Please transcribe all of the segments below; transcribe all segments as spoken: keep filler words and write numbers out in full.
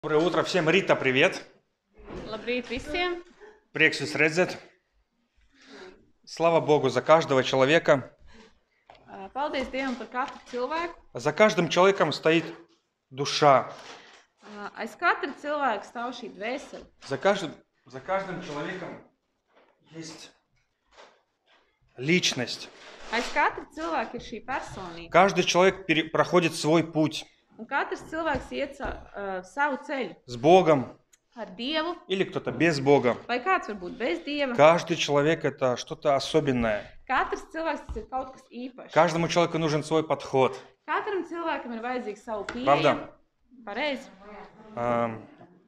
Доброе утро всем. Рита, привет. Labrīt visiem! Prieks jūs redzēt. Слава Богу за каждого человека. Ā, Paldies Dievam par katru cilvēku. За каждым человеком стоит душа. Ā, Aiz katra cilvēka stāv šī dvēsele. За каждым, за каждым человеком есть личность. Aiz katra cilvēka ir šī personība. Каждый человек пере- проходит свой путь Un katrs cilvēks iet sa, uh, savu ceļu с Богом ar Dievu, или кто-то без Бога. vai kāds var būt bez Dieva. Каждый человек это что-то особенное. Katrs cilvēks tas ir kaut kas īpašs. Каждому человеку нужен свой подход. Katram cilvēkam ir vajadzīgs savu pieeja. Правда? Pareizi. Ам,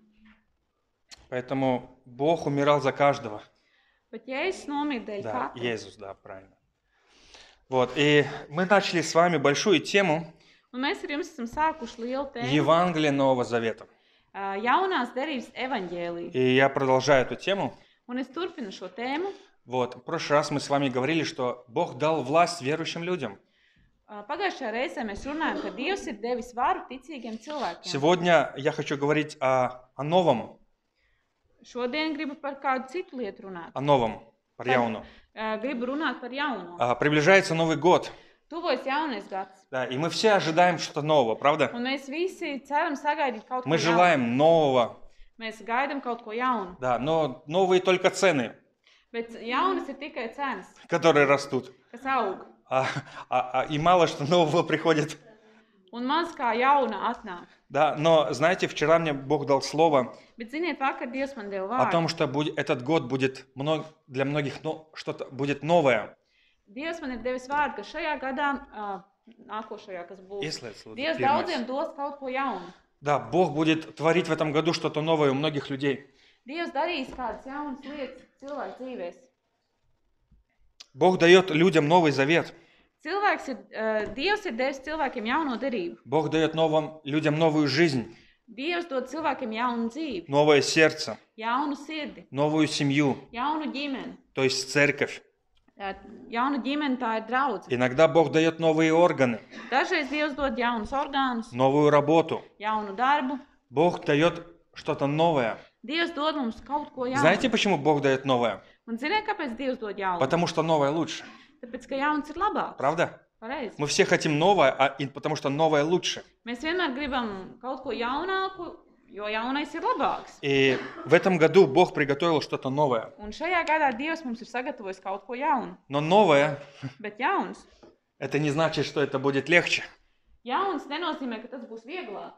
Поэтому Бог умирал за каждого. Bet Jēzus nomira dēļ Да, katra. Иисус, да, правильно. Вот, и мы начали с вами большую тему Un mēs ar jums esam sākuši lielu tēmu. Евангелия Нового Завета. ā, Jaunās derības evaņģēliju. И я продолжаю эту тему. Un es turpinu šo tēmu. Вот, в прошлый раз мы с вами говорили, что Бог дал власть верующим людям. Ā, Pagājušajā reizē mēs runājam, ka Dievs ir devis varu ticīgiem cilvēkiem. Сегодня я хочу говорить о, о новом, Šodien gribu par kādu citu lietu runāt. о новом, про jauno. Ā, Gribu runāt par jauno. А, Приближается Новый год, Tuvojas jaunais gads. да, и мы все ожидаем что-то нового, правда? Un mēs visi ceram sagaidīt kaut ko Мы jaunu. желаем нового, Mēs gaidām kaut ko jaunu. да, но новые только цены, Bet jaunas ir tikai cenas, которые rастут. kas aug. А, а- а- и мало что нового приходит. Un maz kā jauna atnāk. Да, но знаете, вчера мне Бог дал слово Bet ziniet, vakar Dievs man deva о vārdu. том, что будет, этот год будет мно- для многих но, что-то будет новое. Dievs man ir devis vārdu, ka šajā gadā, ā, nākošajā, kas būs, Если это слово Dievs первое. daudziem dos kaut ko jaunu. Да, Бог будет творить в этом году что-то новое у многих людей. Dievs darīs kādas jaunas lietas cilvēku dzīvēs. Бог дает людям Новый Завет. Cilvēks ir, uh, Dievs ir devis cilvēkiem jauno derību. Бог дает новым, людям новую жизнь, Dievs dod cilvēkiem jaunu dzīvi, новое сердце, jaunu sirdi, новую семью, jaunu ģimeni. то есть церковь. Uh, Jauna ģimene tā ir draudze. Иногда Бог дает новые органы, Dažreiz Dievs dod jaunus orgānus, новую работу. jaunu darbu. Бог дает что-то новое. Dievs dod mums kaut ko jaunu. Знаете, почему Бог дает новое? Un ziniet, kāpēc Dievs dod jaunu? Потому что новое лучше. Tāpēc, ka jauns ir labāks. Правда? Pareizi. Мы все хотим новое, а, и потому что новое лучше. Mēs vienmēr gribam kaut ko jaunāku, jo jaunais ir labāks. И в этом году Бог приготовил что-то новое. Un šajā gadā Dievs mums ir sagatavojis kaut ko jaunu. Но новое, Bet jauns. это не значит, что это будет легче. Jauns nenozīmē, ka tas būs vieglāk.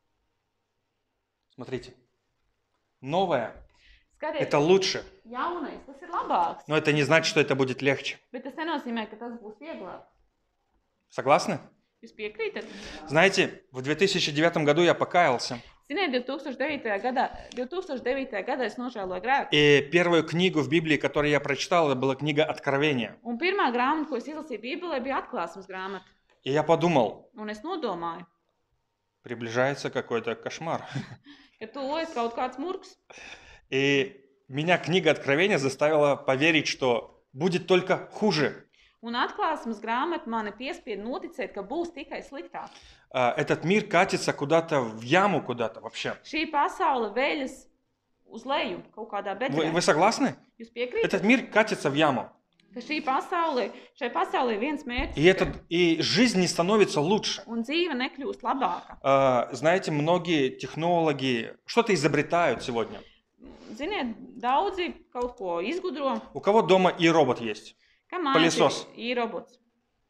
Смотрите. Новое, Skatiet, это лучше. jaunais, tas ir labāks. Но это не значит, что это будет легче. Bet tas nenozīmē, ka tas būs vieglāk. Согласны? Jūs piekrītat? Знаете, в две тысячи девятом году я покаялся. Ziniet, divi tūkstoši devītajā gadā, divi tūkstoši devītajā gadā es nožēloju grēku. И первую книгу в Библии, которую я прочитал, это была книга Откровения. Un pirmā grāmata, ko es izlasīju Bībelē, bija atklāsmes grāmata. И я подумал, Un es nodomāju, приближается какой-то кошмар. ka tuvojas kaut kāds murgs. И меня книга Откровения заставила поверить, что будет только хуже. Un atklāsmes grāmata mani piespieda noticēt, ka būs tikai sliktāk. А, Этот мир катится куда-то в яму, куда-то вообще. Šī pasaule veļas uz leju kaut kādā Вы, bedrē. вы согласны? Jūs piekrītat, Этот мир катится в яму. ka šī pasaule, šai pasaulē ir viens mērķis И, этот, и жизнь не становится лучше. un dzīve nekļūst labāka. А, Знаете, многие технологии что-то изобретают сегодня. Ziniet, daudzi kaut ko izgudro, У кого дома и робот есть? ka mājās Palisos. ir, ir robots.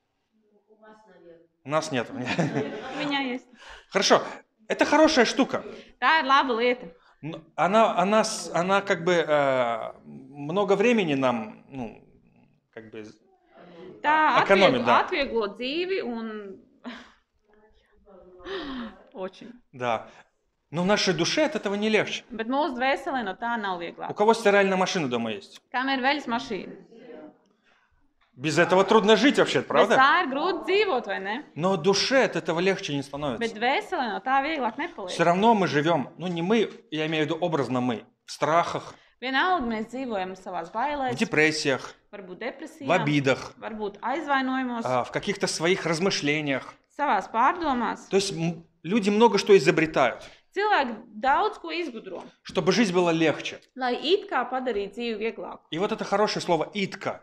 У нас нет. Viņai ir. Хорошо, это хорошая штука. Tā ir laba lieta. Но Она, она, с- она как бы э, много времени нам, ну, как бы, Tā Ekonomija, atvieglo, да. atvieglo dzīvi un... Очень. да. Но в нашей душе от этого не легче. Bet mūsu dvēselē no tā nav У vieglāk. кого стиральная машина дома есть? Kam ir veļas mašīna? Без этого трудно жить вообще, Bez правда? tā ir grūti dzīvot, vai ne? Но душе от этого легче не Bet становится. dvēselē no tā vieglāk Все nepaliek. равно мы живем, ну не мы, я имею в виду образно мы, в страхах, Vienalga mēs dzīvojam savās в bailēs, депрессиях, varbūt в depresijā, обидах, varbūt aizvainojumos, а, в каких-то своих размышлениях. savās pārdomās. То есть м, люди много что изобретают. Cilvēki daudz ko izgudro, чтобы жизнь была легче. lai it kā padarītu dzīvi vieglāku. И вот это хорошее слово «итка»,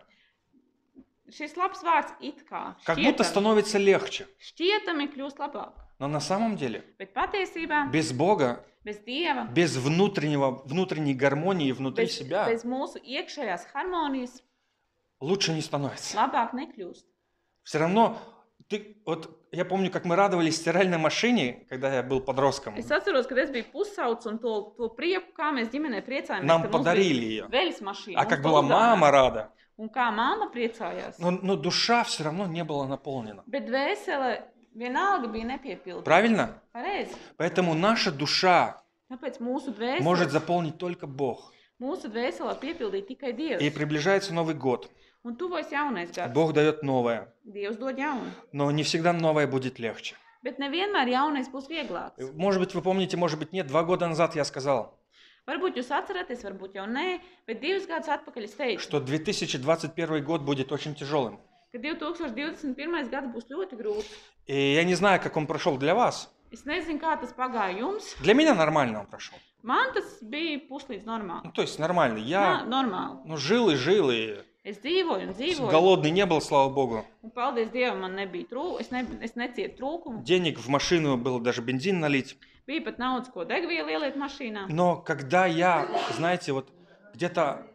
Šis labs vārds it kā как будто šķietami, становится легче. šķietami kļūst labāk. Но на самом деле Bet patiesībā без Бога, bez Dieva, без внутреннего, внутренней гармонии внутри bez, себя bez mūsu iekšējās harmonijas лучше не становится. labāk nekļūst. Все равно, ты, вот я помню, как мы радовались стиральной машине, когда я был подростком. Es atceros, kad es biju pusauts un to, to prieku, kā mēs ģimenē priecājāmies, Нам ka mums подарили bija ее. veļas mašīna. А Mums как to была uzdāvināja. мама рада. Un kā mamma priecājās. Но, но душа все равно не была наполнена. Bet dvēsele vienalga bija nepiepildīta. Правильно? Pareizi. Поэтому наша душа Tāpēc mūsu dvēsele, может заполнить только Бог. mūsu dvēselē piepildīt tikai И Dievs. приближается Новый год. Un tuvojas jaunais gads. Бог дает новое. Dievs dod jaunu. Но не всегда новое будет легче. Bet nevienmēr jaunais būs vieglāks. Может быть, вы помните, может быть, нет. Два года назад я сказал, Varbūt jūs atceraties, varbūt jau nē, bet divus gadus atpakaļ es teicu, что две тысячи двадцать первый год будет очень тяжелым. ka divi tūkstoši divdesmit pirmais gads būs ļoti grūts. И я не знаю, как он прошел для вас. Es nezinu, kā tas pagāja jums. Для меня нормально он прошел. Man tas bija puslīdz normāli. Ну, то есть нормально. Jā, Я normāli. ну, жил и жил, и Es dzīvoju un dzīvoju. голодный не был, слава Богу. Un paldies Dievam, man nebija trūkums. Es, ne, es necietu trūkumu. Денег в машину было даже бензин налить. Bija pat naudas, ko degvielu ieliet mašīnā. Но когда я, знаете, вот где-то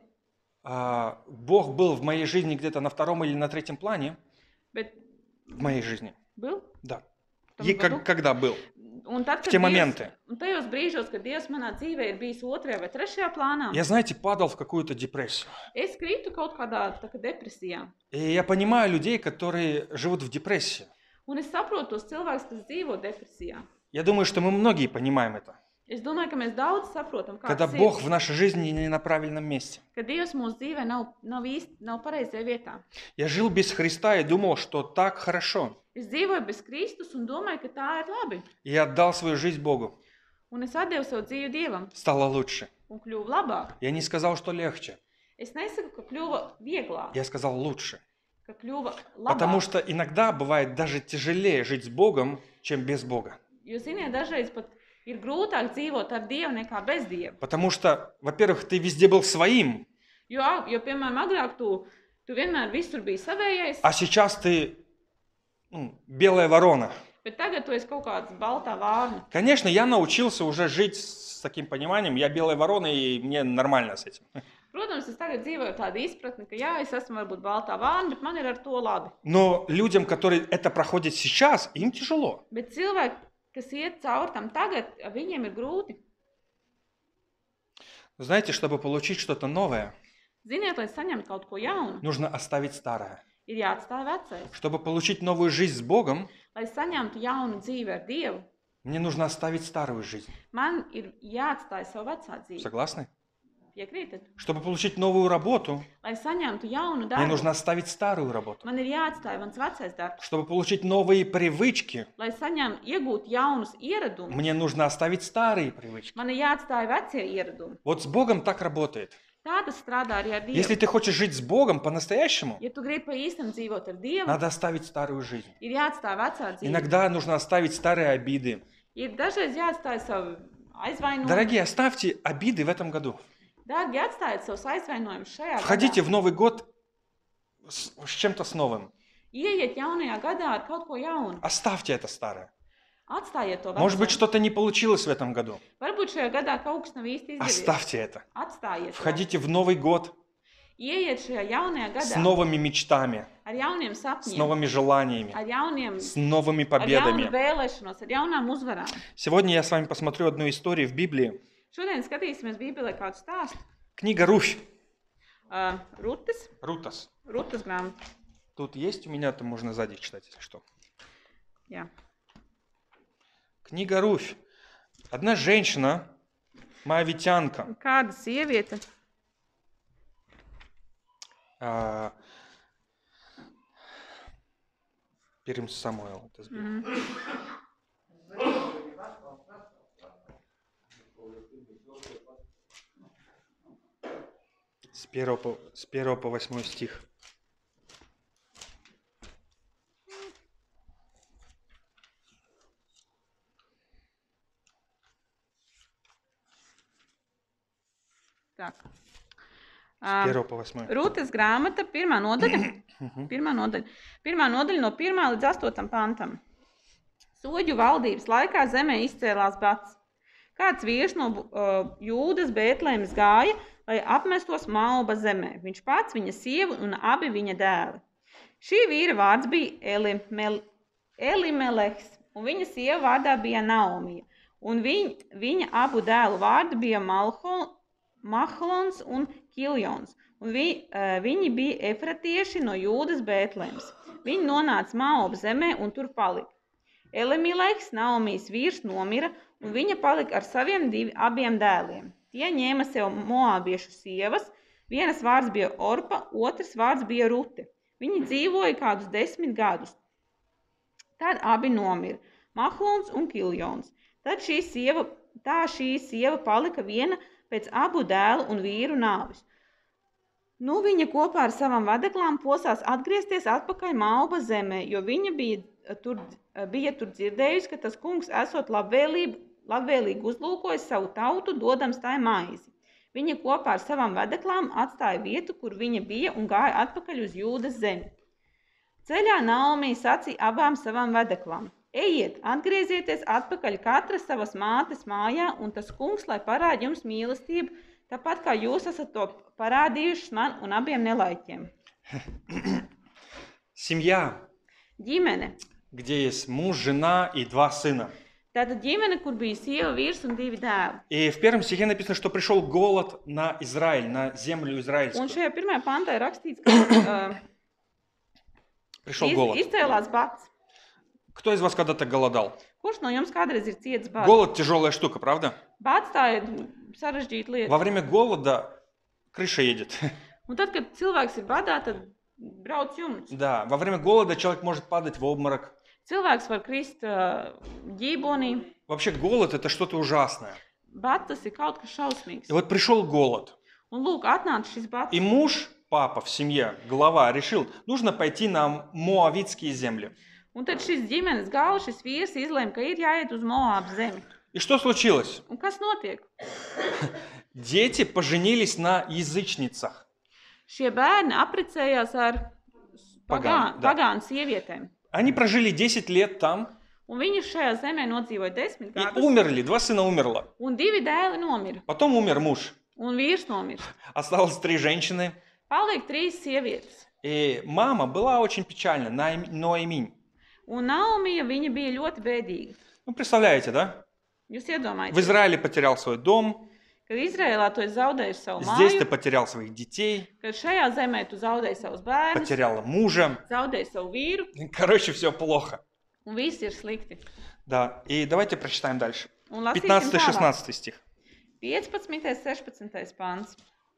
а, Бог был в моей жизни где-то на втором или на третьем плане, Bet в моей жизни, был? да. В том И году? как, когда был? Un tad, В kad те Dievs, моменты. un tajos brīžos, kad Dievs manā dzīvē ir bijis otrajā vai trešajā plānā, Я, знаете, падал в какую-то депрессию. es krītu kaut kādā tā kā depresijā. И я понимаю людей, которые живут в депрессии. Un es saprotu tos cilvēkus, kas dzīvo depresijā. Я думаю, что мы многие понимаем это. Es domāju, ka mēs daudz saprotam, kā Когда tas Бог ir, в нашей жизни не на правильном месте. ka Dievs mūsu dzīvē nav, nav īsti, nav pareizajā vietā. Я жил без Христа и думал, что так хорошо. Es dzīvoju bez Kristus un domāju, ka tā ir labi. И я отдал свою жизнь Богу. Un es atdevu savu dzīvi Dievam Стало лучше. un kļuvu labāk. Я не сказал, что легче. Es nesaku, ka kļuva vieglāk, Я сказал лучше. ka kļuva Потому labāk. что иногда бывает даже тяжелее жить с Богом, чем без Бога. Jo, ziniet, dažreiz pat ir grūtāk dzīvot ar Dievu nekā bez Dieva. Потому что, во-первых, ты везде был своим, Jo, jo piemēram, agrāk tu, tu vienmēr visur biji savējais, а сейчас ты ну, белая ворона. bet tagad tu esi kaut kāds baltā vārna. Конечно, я научился уже жить с таким пониманием. Я белая ворона, и мне нормально с этим. Protams, es tagad dzīvoju tādu izpratni, ka jā, es esmu varbūt baltā vārna, bet man ir ar to labi. Но людям, которые это проходят сейчас, им тяжело. Bet cilvēki, kas iet cauri tam tagad, viņiem ir grūti. Знаете, чтобы получить что-то новое, Ziniet, lai saņemtu kaut ko jaunu, нужно оставить старое. ir jāatstāj vecais. Чтобы получить новую жизнь с Богом, Lai saņemtu jaunu dzīvi ar Dievu, мне нужно оставить старую жизнь. man ir jāatstāj savu vecā dzīvi. Согласны? Piekrītat? Чтобы получить новую работу, Lai saņemtu jaunu мне darbu, нужно оставить старую работу. man ir jāatstāj mans vecais darbs. Чтобы получить новые привычки, Lai saņemtu, iegūtu jaunus ieradumus, мне нужно оставить старые привычки. man ir jāatstāj vecie ieradumi. Вот с Богом так работает. Tā tas strādā arī ar Dievu. Если ты хочешь жить с Богом по-настоящему, Ja tu gribi pa īstam dzīvot ar Dievu, надо оставить старую жизнь. ir jāatstāj vecā dzīve. Иногда нужно оставить старые обиды. Ir dažreiz jāatstāj savu aizvainojumu. Дорогие, оставьте обиды в этом году. Dārgi, atstājiet savus aizvainojumus šajā Входите gadā. в Новый год с, с чем-то с новым. Ieiet jaunajā gadā ar kaut ko jaunu. Оставьте это старое. Atstājiet to Может быть, veco. что-то не получилось в этом году. Varbūt šajā gadā kaut kas nav īsti izdevies. Оставьте это. Atstājiet to. Входите в Новый год Ieiet šajā jaunajā с gadā новыми мечтами, ar jauniem с sapņiem, новыми желаниями, ar jauniem, с новыми ar jaunu победами. vēlēšanos, ar jaunām uzvarām. Сегодня я с вами посмотрю одну историю в Библии. Šodien skatīsimies Bībelē kādu stāstu. Книга Руфь. Uh, Rutas, Рутас. Rutas grāmata. Тут есть у меня, то можно сзади читать, если что. Jā. Книга Руфь. Одна женщина, моавитянка, Kāda sieviete, а, Pirms Samuēla tas bija. Mhm. С первого по, с первого по восьмой стих. Так. С Ā, первого по восьмой. Rūtes grāmata, pirmā nodaļa. Мгм. Pirmā nodaļa. Pirmā nodaļa no pirmā līdz astotam pantam. Soģu valdības laikā zemē izcēlās bats. Kāds vīrs no uh, Jūdas Bētlēmas gāja, lai apmestos Maoba zemē. Viņš pats, viņa sieva un abi viņa dēli. Šī vīra vārds bija Elimel, Elimelehs, un viņa sieva vārdā bija Naomija. Un viņ, viņa abu dēlu vārdi bija Malhol, Mahlons un Kiljons. Un vi, uh, viņi bija efratieši no Jūdas Bētlēmas. Viņi nonāca Maoba zemē un tur palika. Elimelehs, Naomijas vīrs, nomira, un viņa palika ar saviem divi, abiem dēliem. Tie ņēma sev moābiešu sievas, vienas vārds bija Orpa, otrs vārds bija Rute. Viņi dzīvoja kādus desmit gadus. Tad abi nomira, Mahlons un Kiljons. Tad šī sieva, tā šī sieva palika viena pēc abu dēlu un vīru nāvis. Nu, viņa kopā ar savām vadeklām posās atgriezties atpakaļ Maoba zemē, jo viņa bija tur, bija tur dzirdējusi, ka tas kungs esot labvēlīgi, labvēlīgi uzlūkojis savu tautu, dodams tai maizi. Viņa kopā ar savām vadeklām atstāja vietu, kur viņa bija, un gāja atpakaļ uz Jūdas zemi. Ceļā Naomija sacīja abām savām vadeklām: ejiet, atgriezieties atpakaļ katra savas mātes mājā, un tas kungs, lai parāda jums mīlestību, tāpat kā jūs esat to parādījuši man un abiem nelaiķiem. Семья, Ģimene. где есть муж, жена и два сына. Tātad ģimene, kur bija sieva, vīrs un divi dēli. И в первом стихе написано, что пришел голод на Израиль, на землю Un израильскую. šajā pirmajā pantā ir rakstīts, ka uh, Пришел iz, голод. izcēlās bats. Кто из вас когда-то голодал? Kurš no jums kādreiz ir cietis bats? Голод тяжелая штука, правда? Bats tā ir sarežģīta lieta. Во время голода крыша едет. Un tad, kad cilvēks ir badā, tad brauc jumts. Да, во время голода человек может падать в обморок. Cilvēks var krist uh, ģībonī. Вообще голод это что-то ужасное. Bats tas ir kaut kas šausmīgs. И вот пришел голод. Un lūk, atnāca šis bats. И муж, папа в семье, глава, решил, нужно пойти на Моавитские земли. Un tad šis ģimenes galva, šis vīrs izlēma, ka ir jāiet uz Moābu zemi. И что случилось? Un kas notiek? Дети поженились на язычницах. Šie bērni apprecējās ar Pagāni, pagānu da. pagānu sievietēm. Они прожили десять лет там Un viņi šajā zemē nodzīvoja desmit и gadus. умерли. Два сына умерло. Un divi dēli nomira. Потом умер муж. Un vīrs nomirst. Осталось три женщины. Paliek trīs sievietes. И мама была очень печальна, Наим- Ноэминь. Un Naomija, viņa bija ļoti bēdīga. Ну, представляете, да? Jūs В iedomājaties, Израиле потерял свой дом, kad Izrēlā tu esi zaudējis savu здесь ты māju, потерял своих детей, kad šajā zemē tu zaudēji savus bērnus, потеряла мужа. zaudēji savu vīru, Короче, все плохо. un viss ir slikti. Да, и давайте прочитаем дальше. Un lasīsim tālāk. пятнадцатый-шестнадцатый стих. piecpadsmitais, sešpadsmitais pāns.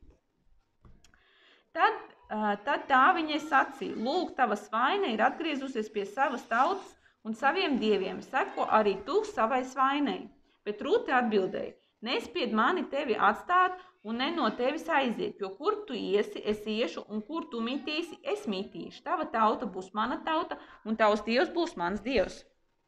Tad, uh, tad tā viņai sacīja: lūk, tava svaine ir atgriezusies pie savas tautas un saviem dieviem. Seko arī tu savai svainei. Bet Rūte atbildēja: nespied mani tevi atstāt un ne no tevis aiziet, jo kur tu iesi, es iešu, un kur tu mitīsi, es mitīšu. Tava tauta būs mana tauta, un tavs dievs būs mans dievs.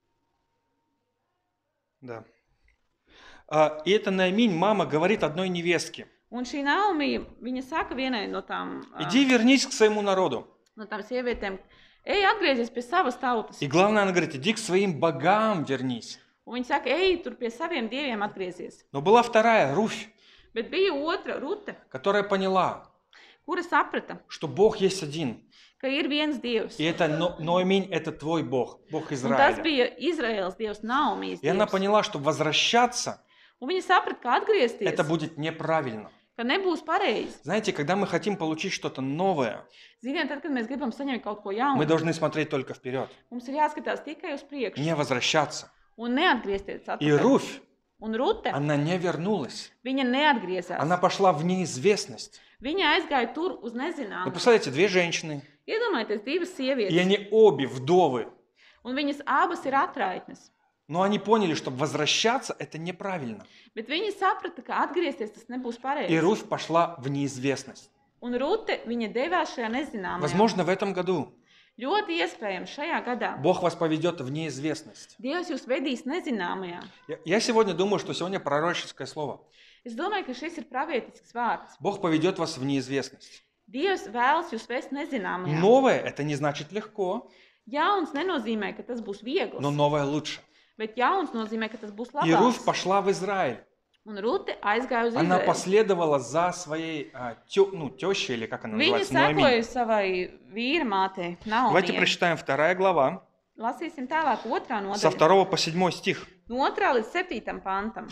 Да. А, и это Наиминь, мама, говорит одной невестке. Un šī Naomija, viņa saka vienai no tām, ā, Иди вернись к своему народу. no tām sievietēm: ej, atgriezies pie savas tautas. И главное, она говорит, иди к своим богам вернись. Un viņa saka: ej, tur pie saviem dieviem atgriezies. Но была вторая, Руфь, Bet bija otra Rute, которая поняла, kura saprata, что Бог есть один. ka ir viens dievs. И это Но- Ноэминь, это твой Бог, Бог Un tas Израиля. bija Izraēlas dievs, Naomijas И она dievs. поняла, что возвращаться, Un viņa saprata, ka atgriezties, это будет неправильно. ka nebūs pareizi. Знаете, когда мы хотим получить что-то новое, Ziniet, tad, kad mēs gribam saņemt kaut ko мы jaunu, должны смотреть только вперед, mums ir jāskatās tikai uz priekšu не возвращаться. un neatgriezties И atpakaļ. Руфь, Un Rute, она не вернулась. viņa neatgriezās. Она пошла в неизвестность. Viņa aizgāja tur uz Ну, nezināmu. представляете, две женщины, Iedomājieties, divas и sievietes, они обе вдовы. un viņas abas ir atraitnes. Но они поняли, что возвращаться это неправильно. Bet viņi saprata, ka atgriezties tas nebūs И pareizi. Руфь пошла в неизвестность. Un Rute, viņa devās šajā nezināmajā. Возможно, в этом году Ļoti iespējams šajā gadā Бог вас поведет в неизвестность. Dievs jūs vedīs nezināmajā. Я, я сегодня думаю, что сегодня пророческое слово. Es domāju, ka šis ir pravietisks vārds. Бог поведет вас в неизвестность. Dievs vēlas jūs vest nezināmajā. Новое – это не значит легко, Jauns nenozīmē, ka tas būs viegls, но новое лучше. bet jauns nozīmē, ka tas būs И Руфь labāks. пошла в Израиль. Un Rute aizgāja uz Она Izraēlu. последовала за своей а, тё- ну, тещей, или как она Viņa называется, Ноэми. sekoja savai vīra mātei, Давайте Naomijai. прочитаем вторая глава, Lasīsim tālāk otrā со nodaļa. второго по седьмой стих. No otrā līdz septītam pantam.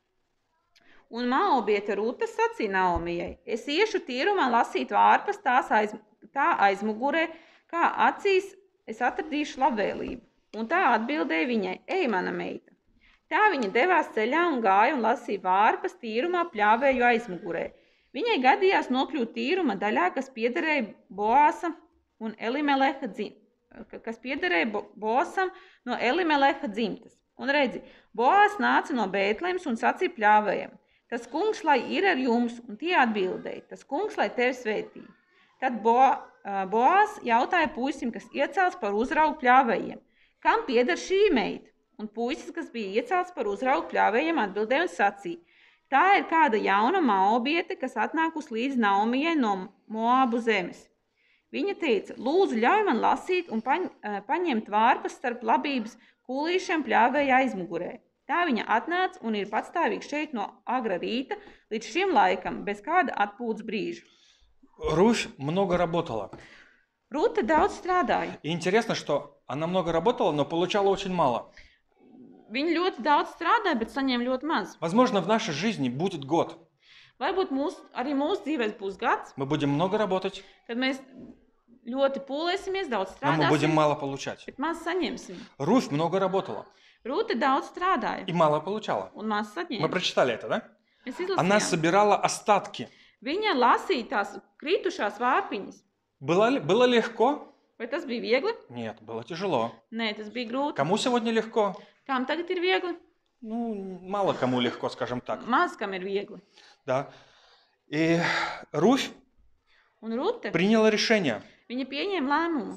Un Maobiete Rūta sacīja Naomijai: Es iešu tīrumā lasīt vārpas tās aiz, tā aizmugurē, kā acīs es atradīšu labvēlību. Un tā atbildēja viņai: Ej, mana meita! Tā viņa devās ceļā un gāja un lasīja vārpas tīrumā pļāvēju aizmugurē. Viņai gadījās nokļūt tīruma daļā, kas piederēja Boāsa un Elimeleha dzim, kas piederēja Bo- Boasam no Elimeleha dzimtas. Un redzi, Boās nāca no Bētlemes un sacīja pļāvējiem: Tas kungs, lai ir ar jums, un tie atbildēja: Tas kungs, lai tevi svētī. Tad Bo, ā, Boās jautāja puisim, kas iecelts par uzraugu pļāvējiem: Kam pieder šī meita? Un puisis, kas bija iecelts par uzraugu pļāvējiem, atbildēja un sacīja: Tā ir kāda jauna Maobiete, kas atnākus līdz Naomijai no Moabu zemes. Viņa teica: Lūdzu, ļauj man lasīt un paņ, ā, paņemt vārpas starp labības kūlīšiem pļāvēja aizmugurē. Tā viņa atnāca un ir patstāvīgi šeit no agra rīta līdz šim laikam, bez kāda atpūtas brīža. Руфь много работала. Rūta daudz strādāja. И интересно, что она много работала, но получала очень мало. Viņa ļoti daudz strādāja, bet saņēma ļoti maz. Возможно, в нашей жизни будет год. Varbūt mūs, arī mūsu dzīvēs būs gads, Мы будем много работать, kad mēs ļoti pūlēsimies, daudz но мы будем strādāsim, мало получать. bet maz saņemsim. Руфь много работала Rūta daudz strādāja и мало получала. un maz Мы saņēma. прочитали это, да? Mēs Она izlasījām. собирала остатки. Viņa lasīja tās kritušās vārpiņas. Было, ли- было легко? Vai tas bija viegli? Нет, было тяжело. Nē, tas bija grūti. Кому сегодня легко? Kam tagad ir viegli? Ну, мало кому легко, скажем так. Maz kam ir viegli. Да. И Руфь Un Rūta, приняла решение viņa pieņēma lēmumu.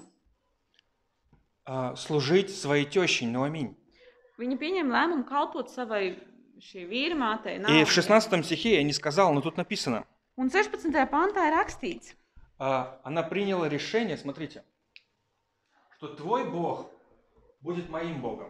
а, служить своей теще Ноаминь. Viņa pieņēma lēmumu kalpot savai šī vīra mātei. И в Naomijai. шестнадцатом стихе я не сказал, но тут написано. Un sešpadsmitajā pantā ir rakstīts: а, Она приняла решение, смотрите, что твой Бог будет моим Богом.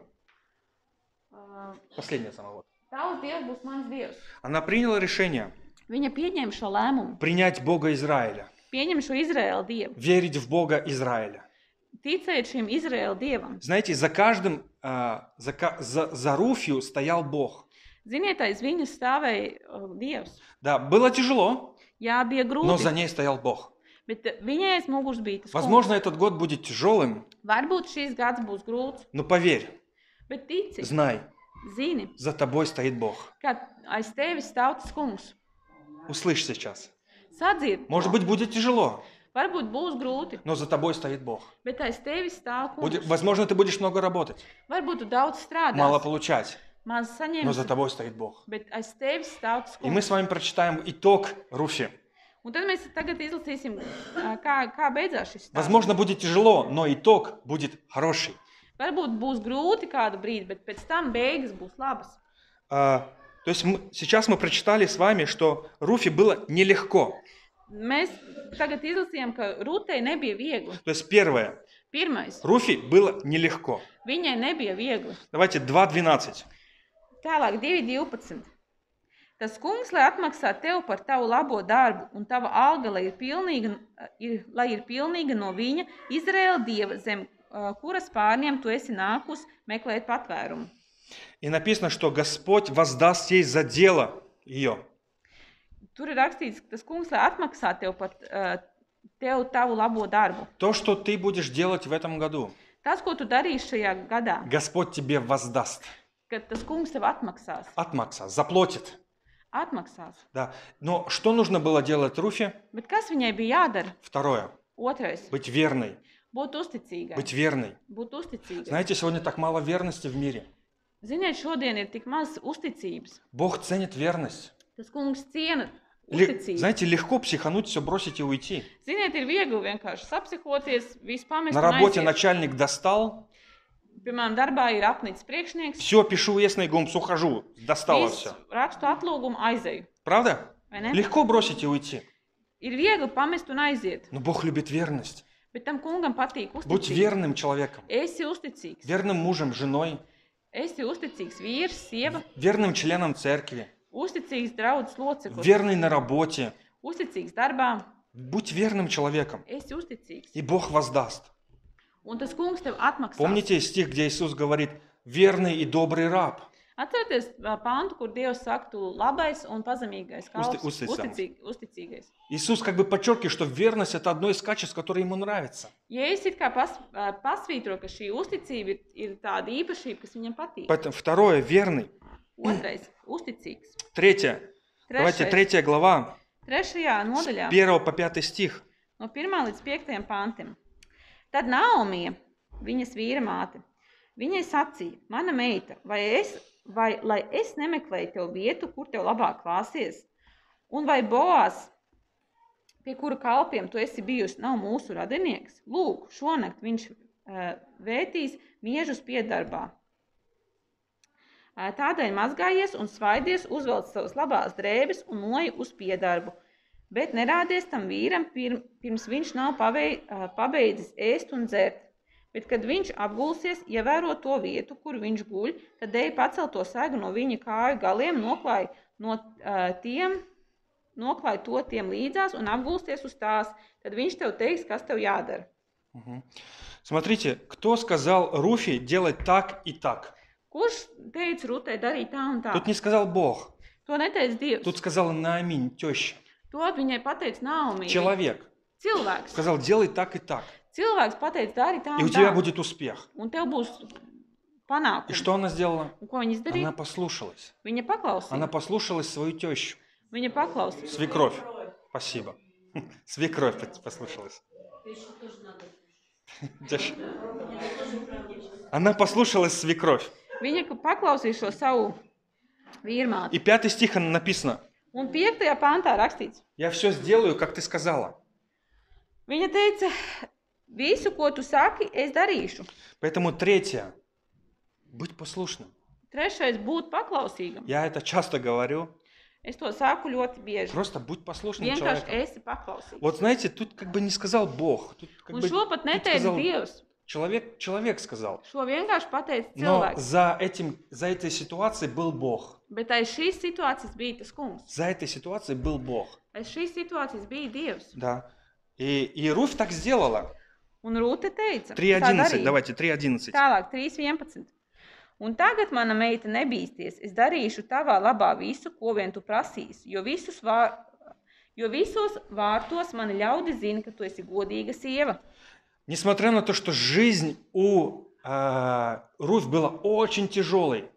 uh, Последнее самое вот. Tavs Dievs būs mans Dievs. Она приняла решение Viņa pieņēma šo lēmumu, принять Бога Израиля, pieņem šo Izraēla Dievu, верить в Бога Израиля. ticēt šim Izraēla Dievam. Знаете, за каждым, а, за, ка- за, за Руфью стоял Бог. Ziniet, aiz viņas stāvēja uh, Dievs. Да, было тяжело, Jā, bija но за grūti, ней стоял Бог. bet uh, viņai aiz muguras bija tas kungs. Возможно, этот год будет тяжелым, Varbūt šīs gads būs grūts, но поверь, bet tici, знай, zini, за тобой стоит Бог. ka aiz tevis stāv tas kungs. Услышь сейчас. Sadzird, Может быть, будет тяжело, varbūt būs grūti, но за тобой стоит Бог. bet aiz tevis stāv Будет- kungs. возможно, ты будешь много работать, Varbūt tu daudz мало strādās, получать, maz но за saņemsi, тобой стоит Бог. bet aiz tevis stāv tas И мы kungs. с вами прочитаем итог Руфи. Un tad mēs tagad izlasīsim, ā, kā, kā beidzās šis stāsts. Возможно, будет тяжело, но итог будет хороший. Varbūt būs grūti kādu brīdi, bet pēc tam beigas būs labas. А, то есть мы- сейчас мы прочитали с вами, что Руфи было нелегко. Mēs tagad izlasījām, ka Rūtei nebija viegli. То есть первое, Pirmais, Руфи было нелегко. viņai nebija viegli. Давайте два двенадцать. Tālāk, divi divpadsmit. Tas kungs, lai atmaksā tev par tavu labo darbu, un tava alga, lai ir pilnīga, ir, lai ir pilnīga no viņa, Izraēla Dieva, zem uh, kuras pārniem tu esi nākus meklēt patvērumu. И написано, что Господь воздаст ей за дело ее. Tur ir rakstīts, ka tas kungs, lai atmaksā tev par uh, tev tavu labo darbu. То, что ты будешь делать в этом году, Tas, ko tu darīsi šajā gadā, Господь тебе воздаст. kad tas kungs tev atmaksās, Отмакса, заплатит. atmaksās. Да. Но что нужно было делать Руфи? Bet kas viņai bija jādara? Второе. Otrais, Быть верной. būt uzticīgai. Быть верной. Būt uzticīgai. Знаете, сегодня так мало верности в мире. Ziniet, šodien ir tik maz uzticības. Бог ценит верность. Tas kungs ciena Ле- Uzticība. Знаете, легко психануть, все бросить и уйти. Ziniet, ir viegli vienkārši sapsihoties, visu pamest На un работе aiziet. начальник достал, Piemēram, darbā ir apnicis priekšnieks, все, пишу ясный гумс, ухожу, достало visu все. rakstu atlūgumu aizeju. Правда? Vai ne? Легко бросить и уйти. Ir viegli pamest un aiziet, Но Бог любит верность. bet tam kungam patīk Будь uzticība. верным человеком, Esi uzticīgs. верным мужем, женой, Esi uzticīgs vīrs, sieva, верным членом церкви, uzticīgs draudzes loceklis, верный на работе. uzticīgs darbā. Будь верным человеком, Esi uzticīgs. и Бог воздаст. Un tas kungs tev atmaksās. Помните стих, где Иисус говорит, верный и добрый раб. Atcerieties ā, pantu, kur Dievs saka, tu labais un pazemīgais kalps, Uzti- uzticams. uzticīg, uzticīgais. Иисус как бы подчеркивает, что верность – это одно из качеств, которое ему нравится. Jēzus it kā pas, ā, pasvītro, ka šī uzticība ir, ir tāda īpašība, kas viņam patīk. Поэтому второе – верный. Otrais – uzticīgs. Третье. Давайте Trešais, третья глава, trešajā nodaļā, первого по пятый стих. no pirmā līdz piektajam pantam. Tad Naomija, viņas vīra māte, viņai sacīja, mana meita, vai, es, vai lai es nemeklēju tev vietu, kur tev labāk klāsies? Un vai Boās, pie kura kalpiem tu esi bijusi, nav mūsu radinieks? Lūk, šonakt viņš uh, vētīs miežus piedarbā. Uh, tādēļ mazgājies un svaidies, uzvelc savas labās drēbes un noji uz piedarbu. Bet nerādies tam vīram, pirm, pirms viņš nav pavei, uh, pabeidzis ēst un dzert. Bet, kad viņš apgulsies, ievēro to vietu, kur viņš guļ, tad ej pacel to segu no viņa kāju galiem, noklāj, no, uh, tiem, noklāj to tiem līdzās un apgulsties uz tās. Tad viņš tev teiks, kas tev jādara. Мгм. Смотрите, кто сказал Руфи делать так и так? Kurš teica Rutei darīt tā un tā? Тут не сказал Бог, To neteica Dievs. тут сказала Нааминь, теща. To viņai pateica Naomija. Человек Cilvēks. сказал, делай так и так, Cilvēks pateica dari tā и у un тебя tā. будет успех. Un tev būs И panākumi. что она сделала? Un ko viņa izdarīja? Она послушалась. Viņa paklausīja. Она послушалась свою тещу. Viņa paklausīja. Свекровь. Спасибо. Свекровь пос- послушалась. Теща. Она послушалась свекровь. Viņa paklausīja šo savu vīrmāti. И пятый стих написано. Un piektajā pantā rakstīts. Я все сделаю, как ты сказала. Viņa teica, visu, ko tu saki, es darīšu. Поэтому третье. Быть послушным. Trešais būt paklausīgam. Я это часто говорю. Es to saku ļoti bieži. Просто будь послушным Vienkārši человеком. esi paklausīgs. Вот знаете, тут как бы не сказал Бог. Тут как Un бы šo pat тут neteica сказал Dievs. человек, человек сказал. Šo vienkārši pateica Но cilvēks. за, этим, за этой ситуацией был Бог. Bet aiz šīs situācijas bija tas kungs. За этой ситуацией был Бог. Aiz šīs situācijas bija Dievs. Да. И, и Руфь так сделала. Un Rūte teica, три tā одиннадцать, darīja. давайте, три одиннадцать. Tālāk, trīs vienpadsmit. Un tagad, mana meita, nebīsties, es darīšu tavā labā visu, ko vien tu prasīsi, jo, visus vār... jo visos vārtos mani ļaudi zina, ka tu esi godīga sieva. Несмотря на то, что жизнь у э, Руфь была очень тяжелой,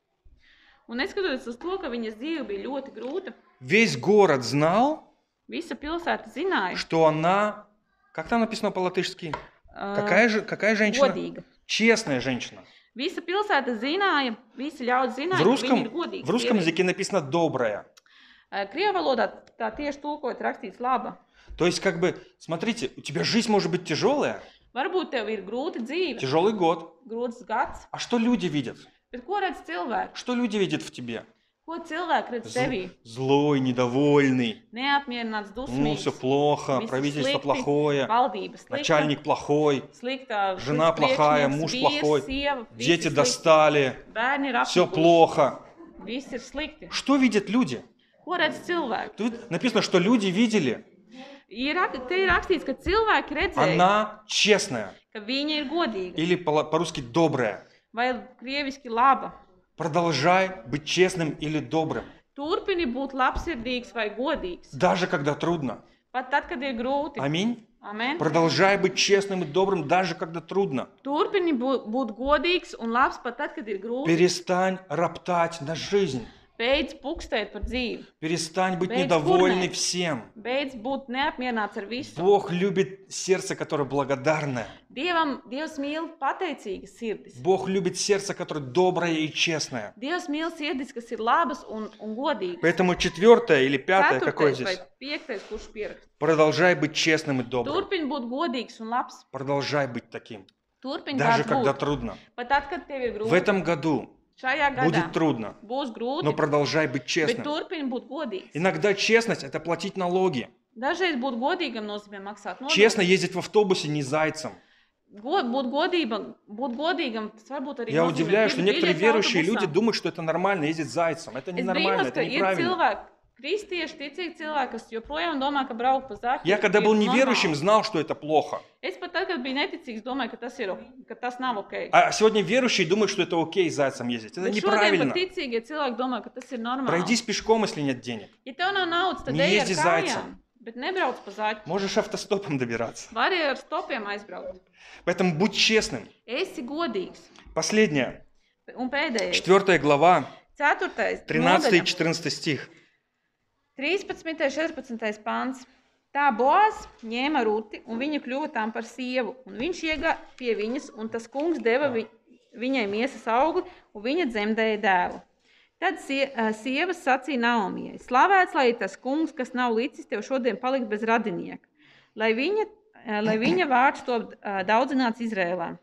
Un neskatoties uz to, ka viņas dzīve bija ļoti grūta, весь город знал, visa pilsēta zināja, что она, как там написано по-латышски, ā, какая, же, какая женщина? godīga. Честная женщина. Visa pilsēta zināja, visi ļaudis zināja, В ka viņa русском, ir godīga. в русском sieviete. языке написано добрая. Ā, Krievu valodā tā tieši tulkojot rakstīts laba. То есть, как бы, смотрите, у тебя жизнь может быть тяжелая, Varbūt tev ir grūta dzīve, тяжелый год. grūts gads, А что люди видят? bet ko redz cilvēki? Что люди видят в тебе? Ko cilvēki redz Зл- tevī? злой, недовольный. Neapmierināts, Ну, dusmīgs, все плохо, viss правительство slikti, плохое, valdība slikta, начальник плохой, slikta, жена slikts плохая, priekšnieks, муж vīrs, плохой, sieva, visi дети slikti, достали, bērni ir все apmukuši, плохо. viss ir slikti. Что видят люди? Ko redz cilvēki? Тут написано, что люди видели, Ir, rak- te ir rakstīts, ka cilvēki redzēja, она честная, ka viņa ir godīga или по- по-русски добрая. vai krieviski laba. Продолжай быть честным или добрым, Turpini būt labsirdīgs vai godīgs, даже когда трудно. pat tad, kad ir grūti. Аминь. Amen. Продолжай быть честным и добрым, даже когда трудно. Turpini būt, būt godīgs un labs pat tad, kad ir grūti. Перестань роптать на жизнь. Beidz pukstēt par dzīvi. Перестань быть Beidz недовольной kurnēt. всем. Beidz būt neapmierināts ar visu. Бог любит сердце, которое благодарное. Dievam, Dievs mīl pateicīgas sirdis. Бог любит сердце, которое доброе и честное. Dievs mīl sirdis, kas ir labas un, un godīgas. Поэтому четвертое или пятое, какое Ceturtais vai здесь? piektais, kurš pierakst. Продолжай быть честным и добрым. Turpin būt godīgs un labs. Продолжай быть таким. Turpin Даже tāds когда būt. трудно. Pat tad, kad tev ir В grūti. этом году Šajā gadā будет трудно, būs grūti, но продолжай быть bet честным. turpin būt godīgs. Иногда честность – это платить налоги. Dažreiz būt godīgam nozīmē maksāt Честно nodokļus. ездить в автобусе не зайцем. Go, būt, godībam, būt godīgam, tas varbūt arī Я nozīmē удивляюсь, что pirkt некоторые biļeti верующие autobusā. люди думают, что это нормально ездить зайцем. Это Es ненормально, brīnos, это ka ir неправильно. cilvēki, kristieši, ticīgi cilvēki, kas joprojām domā, ka braukt pa zaķi Я когда ir был normāli. неверующим, знал, что это плохо. Es pat tad, kad biju neticīgs, domāju, ka tas, ir, ka tas nav ok. А сегодня верующие думают, что это окей зайцем ездить. Это Bet šodien неправильно. pat ticīgie cilvēki domā, ka tas ir normāli. Пройдись пешком, если нет денег. Ja tev nav naudas, tad Не ej ar езди kājām, зайцем. bet nebrauc pa zaķi. Можешь автостопом добираться. Vari ar stopiem aizbraukt. Поэтому будь честным. Esi godīgs. Последнее. Un pēdējais. Четвертая глава, Ceturtais. тринадцатый и nodaļa. четырнадцатый стих. trīspadsmitais, četrpadsmitais pants. Tā Boaz ņēma Ruti, un viņa kļuva tam par sievu. Un viņš iegāja pie viņas, un tas kungs deva vi, viņai miesas augli, un viņa dzemdēja dēlu. Tad sie, ā, sievas sacīja Naomijai: Slavēts, lai ir tas kungs, kas nav licis tev šodien palikt bez radinieka, lai viņa, ā, lai viņa vārds top ā, daudzināts Izrēlā.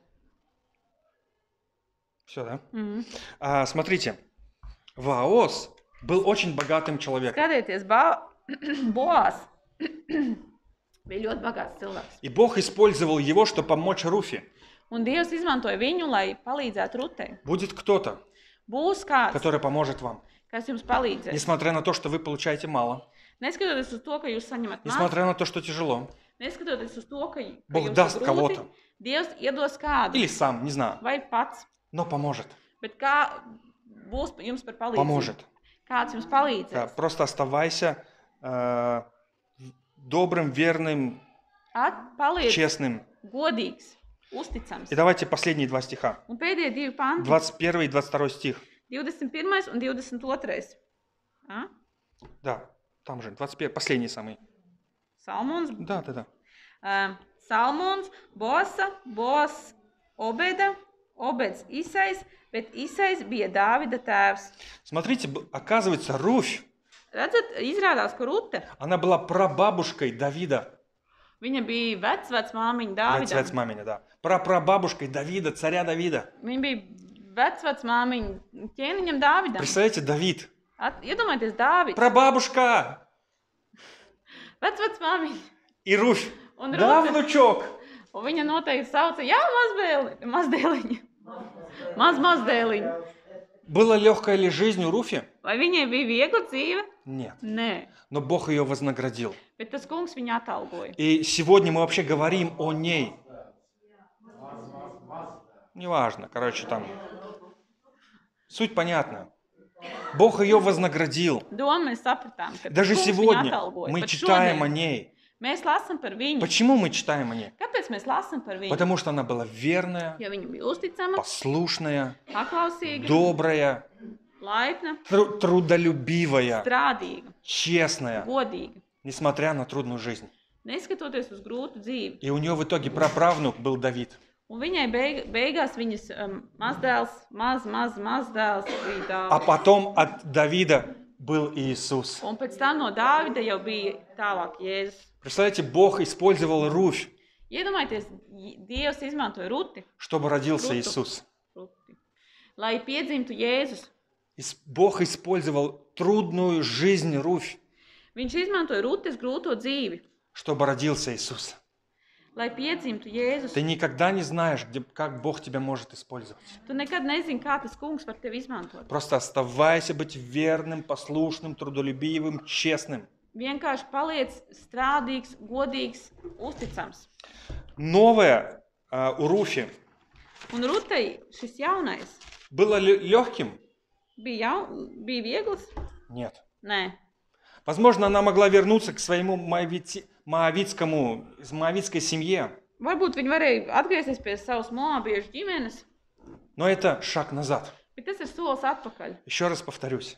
Все, да? Mhm. А, смотрите, Ваос был очень богатым человеком. Skatieties, Ba- Boaz bija ļoti bagāts cilvēks. И Бог использовал его, чтобы помочь Руфе. Un Dievs izmantoja viņu, lai palīdzētu Rutei. Будет кто-то, Būs kāds, который поможет вам. kas jums palīdzēs. Несмотря на то, что вы получаете мало. Neskatoties uz to, ka jūs saņemat maz, Несмотря на то, что тяжело. neskatoties uz to, ka, ka Бог jums даст ir grūti, кого-то. Dievs iedos kādu Или сам, не знаю. vai pats, Но поможет. bet kā būs jums par palīdzību. Поможет. Kāds jums Да, palīdzēs. просто оставайся э, добрым, верным, At, paliec честным. godīgs, uzticams. И давайте последние два стиха. Un pēdējie divi panti, двадцать первый и двадцать второй стих. divdesmit pirmais un divdesmit otrais. A? Да, там же, двадцать первый, последний самый. Salmons, Да, да, да. uh, Salmons, Bosa, Bos, Obeda, Obeds Isais, bet Isais bija Dāvida tēvs. Смотрите, б- оказывается, Руфь, Redzat, izrādās, ka Rute, она была прабабушкой Давида. viņa bija vecvecmāmiņa Вец- Dāvidam. вецмаминя, да. Прапрабабушкой Давида, царя Давида. Viņa bija vecvecmāmiņa ķēniņam Dāvidam. Представляете, Давид. At, iedomājieties, Dāvids, Прабабушка! vecvecmāmiņa И Руфь. un Да, Rute. внучок. Un viņa noteikti sauca, jā, mazbēli, mazdēliņa. Maz mazdēliņa. Была легкая ли жизнь у Руфи? Vai viņai bija viegla dzīve? Нет. Nē, Но Бог ее вознаградил. bet tas kungs viņu atalgoja. И сегодня мы вообще говорим о ней. Неважно, короче, там. Суть понятна. Бог ее вознаградил. Domu mēs sapratām, ka tas Даже kungs viņu сегодня atalgoja. мы Pat читаем о šodien ней. mēs lasām par viņu. Почему мы читаем о ней? Kāpēc mēs lasām par viņu? Потому что она была верная, Jo viņa bija uzticama, послушная, paklausīga, добрая, laipna, тру- трудолюбивая, strādīga, честная, godīga, несмотря на трудную жизнь. neskatoties uz grūtu dzīvi. И у нее в итоге праправнук был Давид. Un viņai beig, beigās viņas um, mazdēls, maz, maz, mazdēls bija А Dāvids. потом от Давида был Иисус. Un pēc tam no Dāvida jau bija tālāk Jēzus. Представляете, Бог использовал Руфь, Iedomājieties, Dievs izmantoja Ruti, чтобы родился Руту. Иисус. Ruti lai piedzimtu Jēzus. Ис- Бог использовал трудную жизнь Руфь, Viņš izmantoja Rutis grūto dzīvi, чтобы родился Иисус. lai piedzimtu Jēzus. Ты никогда не знаешь, где, как Бог тебя может использовать. Tu nekad nezini, kā tas kungs var tevi izmantot. Просто оставайся быть верным, послушным, трудолюбивым, честным. Vienkārši paliec strādīgs, godīgs, uzticams. Новое а, у Руфи Un Rutei šis jaunais было легким? bija, jau, bija viegls? Нет. Nē. Возможно, она могла вернуться к своему моавити- моавитскому, моавитской семье, Varbūt viņi varēja atgriezties pie savas moabiešu ģimenes, но это шаг назад. bet tas ir solis atpakaļ. Еще раз повторюсь.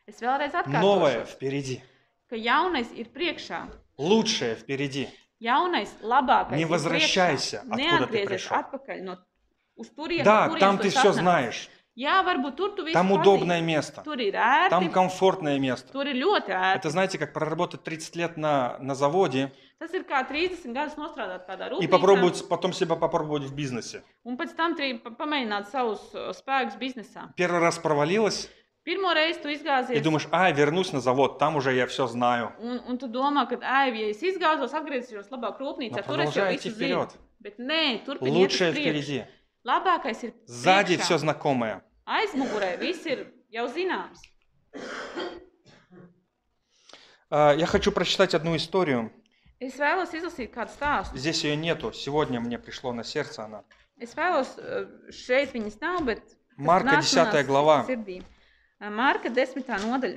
Es vēlreiz Новое atkārtošu, впереди. ka jaunais ir priekšā. Лучшее впереди. Jaunais, labākais Не ir возвращайся, priekšā. откуда ты Neatgriezies пришел. atpakaļ no uz turieni, Да, no там kurienes ты tu все atnāci. знаешь. Jā, varbūt tur tu visu Там удобное pazīsti. место. Tur ir ērti, Там комфортное место. tur ir ļoti ērti. Это, знаете, как проработать тридцать лет на, на заводе Tas ir kā trīsdesmit gadus nostrādāt kādā и rūpnīcā попробовать потом себя попробовать в бизнесе. un pēc tam tri, pa- pamēģināt savus uh, spēkus biznesā. Первый раз провалилась Pirmo reizi tu и izgāzies, думаешь, а, вернусь на завод, там уже я все знаю. un, un tu domā, ka, ai, ja es izgāzos, atgriezīšos labāk rūpnīcā, Но tur es jau продолжай visu идти zinu. вперед. Bet nē, turpini iet uz Лучшее priekšu. впереди. Labākais ir Сзади priekšā. все знакомое. Aizmugurē viss ir jau zināms. А, Я хочу прочитать одну историю. Es vēlos izlasīt kādu stāstu. Здесь ее нету. Сегодня мне пришло на сердце она. Es vēlos, uh, šeit viņas nav, bet tas Марка, nāca десятая manā глава. sirdī. Uh, Marka desmitā nodaļa.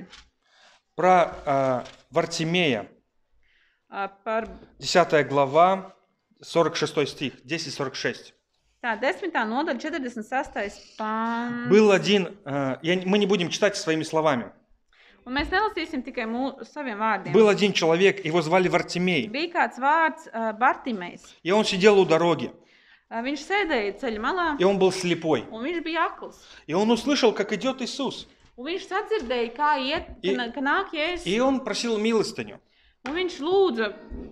Про а, Вартимея. Uh, Par десятая глава, сорок шестой стих. десять сорок шесть. tā desmitā nodaļa, četrdesmit sastais pāns. Был один, а, я, мы не будем читать своими словами. Un mēs nelasīsim tikai mūsu saviem vārdiem. Был один человек, его звали Вартимей. Bija kāds vārds uh, Bartimejs. И он sидел у дороги. Uh, viņš sēdēja ceļa malā, И он был слепой. un viņš bija akls. И он услышал, как идет Иисус. Un viņš sadzirdēja, kā iet, I- ka, ka nāk Jēzus. И он просил милостыню. Un viņš lūdza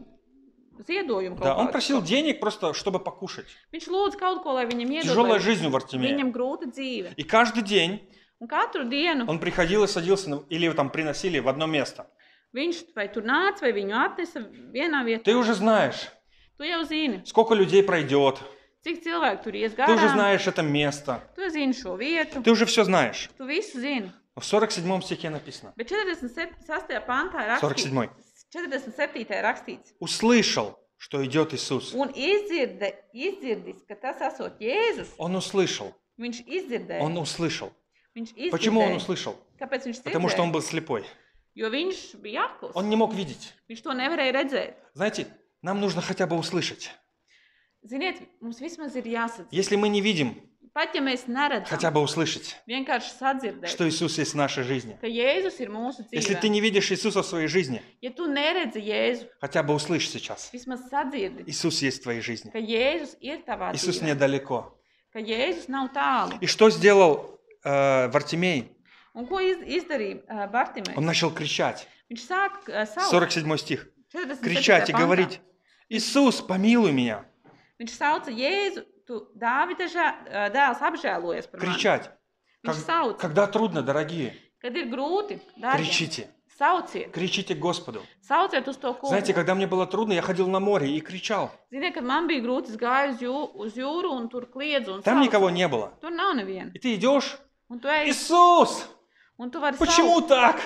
ziedojumu Да, kaut он kādu. просил денег просто, чтобы покушать. Viņš lūdza kaut ko, lai viņam iedod, Тяжелая lai жизнь у Вартимея. viņam grūta dzīve. И каждый день Un katru dienu он приходил и садился, на- или там приносили в одно место. viņš vai tur nāca, vai viņu atnesa vienā vietā. Ты уже знаешь, Tu jau zini, сколько людей пройдет. cik cilvēku tur ies Ты уже garām. знаешь это место. Tu zini šo vietu, Ты уже все знаешь. tu visu zini. В сорок седьмом стихе написано. Bet četrdesmit sastajā pantā ir сорок rakstīts, седьмой. četrdesmit septītajā rakstīts. Услышал, что идет Иисус. Un izdzirde, izdzirdis, ka tas esot Jēzus, Он услышал. viņš izdzirdēja. Он услышал. Viņš Почему он izdzirdēja. услышал? Kāpēc viņš Потому что он dzirdēja? был слепой. Jo viņš bija akls. Он не мог видеть. Viņš to nevarēja redzēt. Знаете, нам нужно хотя бы услышать. Ziniet, mums vismaz ir jāsadz. Если мы не видим, Pat ja mēs neredzam, хотя бы услышать, vienkārši sadzirdēt, что Иисус есть в нашей жизни. ka Jēzus ir mūsu Если dzīvē. ты не видишь Иисуса в своей жизни, Ja tu neredzi Jēzu, хотя бы услышь сейчас. vismaz sadzirdi, Иисус есть в твоей жизни. ka Jēzus ir tavā Иисус dzīvē, недалеко. ka Jēzus nav tālu. И что сделал э, Вартимей? Un ko iz, izdarīja uh, Bartimejs? Он начал кричать. Viņš sāk uh, saukt сорок седьмой стих. četrdesmit Кричать и septītajā говорить: Иисус, помилуй меня. pantā. Viņš sauca Jēzu, tu Dāvida žā, uh, dēls apžēlojies par mani. Кричать. Viņš Как- sauc, когда трудно, дорогие, kad ir grūti, dārgie, кричите. sauciet, Кричите к Господу. sauciet uz to kungu. Знаете, когда мне было трудно, я ходил на море и кричал. Ziniet, kad man bija grūti, es gāju uz, jū, uz jūru un tur kliedzu un Там saucu. никого не было. Tur nav neviena. И ты идешь: Un tu ej, Иисус, un tu vari почему saukt. так?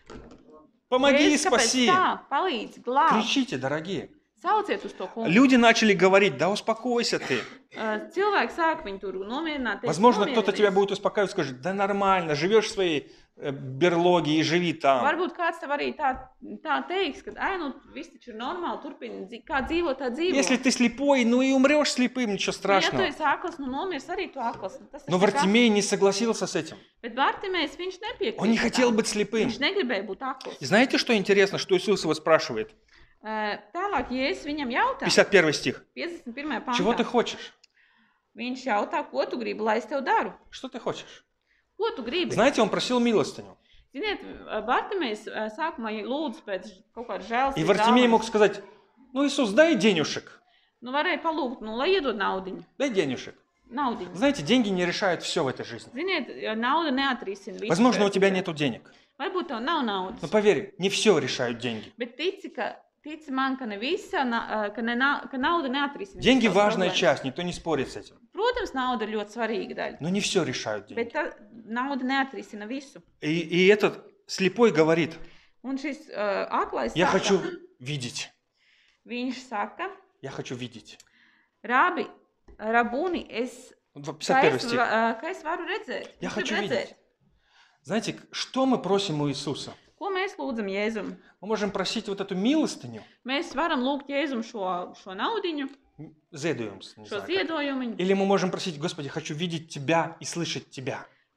Помоги и Jēzus, kāpēc спаси. tā? Palīdzi, glāb. Кричите, дорогие. Sauciet uz to kungu. Люди начали говорить: да успокойся ты. Uh, Cilvēki sāk viņu tur nomierināt. teikt, Возможно, кто-то тебя nomierinies. будет успокаивать, скажет: да нормально, живешь в своей э, берлоге и живи там. Varbūt kāds tev arī tā, tā teiks, ka, ai, nu, viss taču ir normāli, turpini, dzī- kā dzīvo, tā dzīvo. Если ты слепой, ну и умрешь слепым, ничего Nu, ja tu страшного. esi akls, nu nomirs arī tu akls. Nu, tas Но taču nekas. Вартимей не согласился с этим. Bet Bartimejs, viņš nepiekrīt. Он не хотел tam. быть слепым. Viņš negribēja būt akls. И знаете, что интересно, что Иисус его спрашивает? Uh, Tālāk, ja es viņam jautā, пятьдесят первый стих. piecdesmit pirmajā Чего ты pantā, хочешь? viņš jautā, ko tu gribi, lai es tev daru? Что ты хочешь? Ko tu gribi? Знаете, он просил милостыню. Ziniet, Bartimejs uh, sākumā lūdza pēc kaut kāda žēlstības. И Вартимей dāvanas. мог сказать: ну, Иисус, дай денежек. Nu, varēja palūgt, nu, lai iedod naudiņu. Дай денежек. Naudiņu. Знаете, деньги не решают все в этой жизни. Ziniet, nauda neatrisina visu. Возможно, у šajā тебя dzīvē. нету денег. Varbūt tev nav naudas. Но поверь, не все решают деньги. Bet tici, ka, tici man, ka, ne visa, na- ka, ne, na- ka nauda neatrisina. Деньги visas важная problēmas. часть, никто не спорит с этим. Protams, nauda ir ļoti svarīga daļa. Но не все решают деньги. Bet tā, nauda neatrisina visu. И, и этот слепой говорит: Un šis uh, aklais я saka, хочу видеть. viņš saka, Я хочу видеть. Rabi, Rabuni, es, ka пятьдесят первый es, стих. va- uh, ka es varu redzēt. Я Es хочу gribu видеть. Знаете, что мы просим у Иисуса? Ko mēs lūdzam Jēzum? Мы можем просить вот эту милостыню, Mēs varam lūgt Jēzum šo, šo naudiņu, зедуемся, не šo знаю как. ziedojumu. Или мы можем просить: Господи, хочу видеть Тебя и слышать Тебя.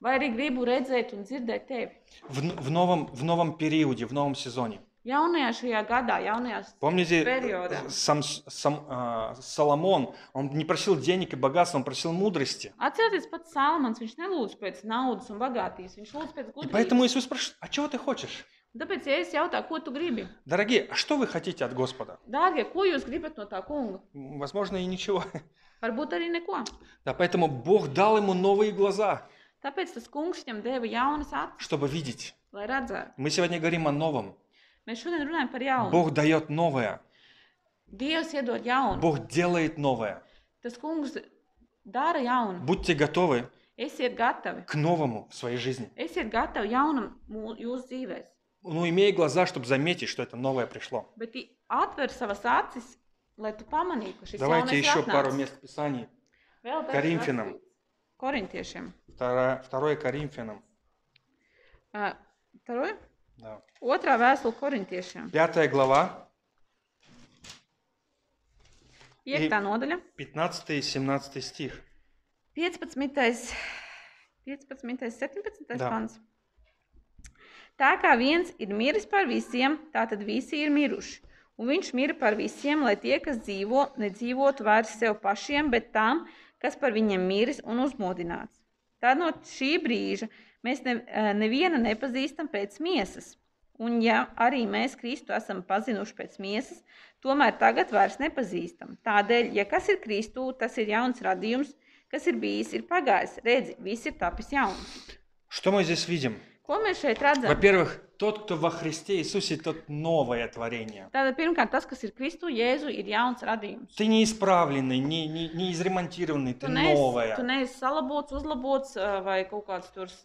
vai arī gribu redzēt un dzirdēt tevi. В, н- в новом, в новом периоде, в новом сезоне. Jaunajā šajā gadā, jaunajā Помните, periodā. сам, сам, а, Соломон, он не просил денег и богатства, он просил мудрости. Atcerieties, pats Salmans, viņš nelūdz pēc naudas un bagātības, viņš lūdz pēc И поэтому gudrības. Иисус спрашивает, а чего ты хочешь? Un Tāpēc, ja es jautāju, ko tu gribi? Дорогие, а что вы хотите от Господа? Dārgie, ko jūs gribat no tā kunga? М, Возможно, и ничего. Varbūt arī neko. Да, поэтому Бог дал ему новые глаза, Tāpēc tas kungs viņam deva jaunas acis, чтобы видеть. lai redzētu. Мы сегодня говорим о новом. Mēs šodien runājam par jaunu. Бог дает новое. Dievs iedod jaunu. Бог делает новое. Tas kungs dara jaunu. Будьте готовы Esiet gatavi. к новому в своей жизни. Esiet gatavi jaunam mū- jūsu dzīvēs. Ну, имея глаза, чтобы заметить, что это новое пришло. Bet i- atver savas acis, lai tu pamanītu, ka šis Давайте jaunais ir еще пару atnācis. мест Писаний. Vēl dažs Коринфянам. rakstīts. Korintiešiem. Второе, второе Коринфянам. Uh, Taroja? Да. Otrā vēstule korintiešiem. Пятая глава, Piektā nodaļa. пятнадцатый и семнадцатый стих. piecpadsmitais, piecpadsmitais, septiņpadsmitais Jā. pants. Tā kā viens ir miris par visiem, tā tad visi ir miruši. Un viņš mira par visiem, lai tie, kas dzīvo, nedzīvotu vairs sev pašiem, bet tam, kas par viņiem miris un uzmodināts. Tad no šī brīža mēs ne, neviena nepazīstam pēc miesas. Un ja arī mēs Kristu esam pazinuši pēc miesas, tomēr tagad vairs nepazīstam. Tādēļ, ja kas ir Kristu, tas ir jauns radījums, kas ir bijis, ir pagājis. Redzi, viss ir tapis jauns. Что мы здесь видим? Ko mēs šeit redzam? Во-первых, тот, кто во Христе Иисусе, тот новое творение. Tātad pirmkārt tas, kas ir Kristu, Jēzu, ir jauns radījums. Ты не исправленный, не, не, не изремонтированный, ты Tu neesi, новое. tu neesi salabots, uzlabots ā, vai kaut kāds tur s-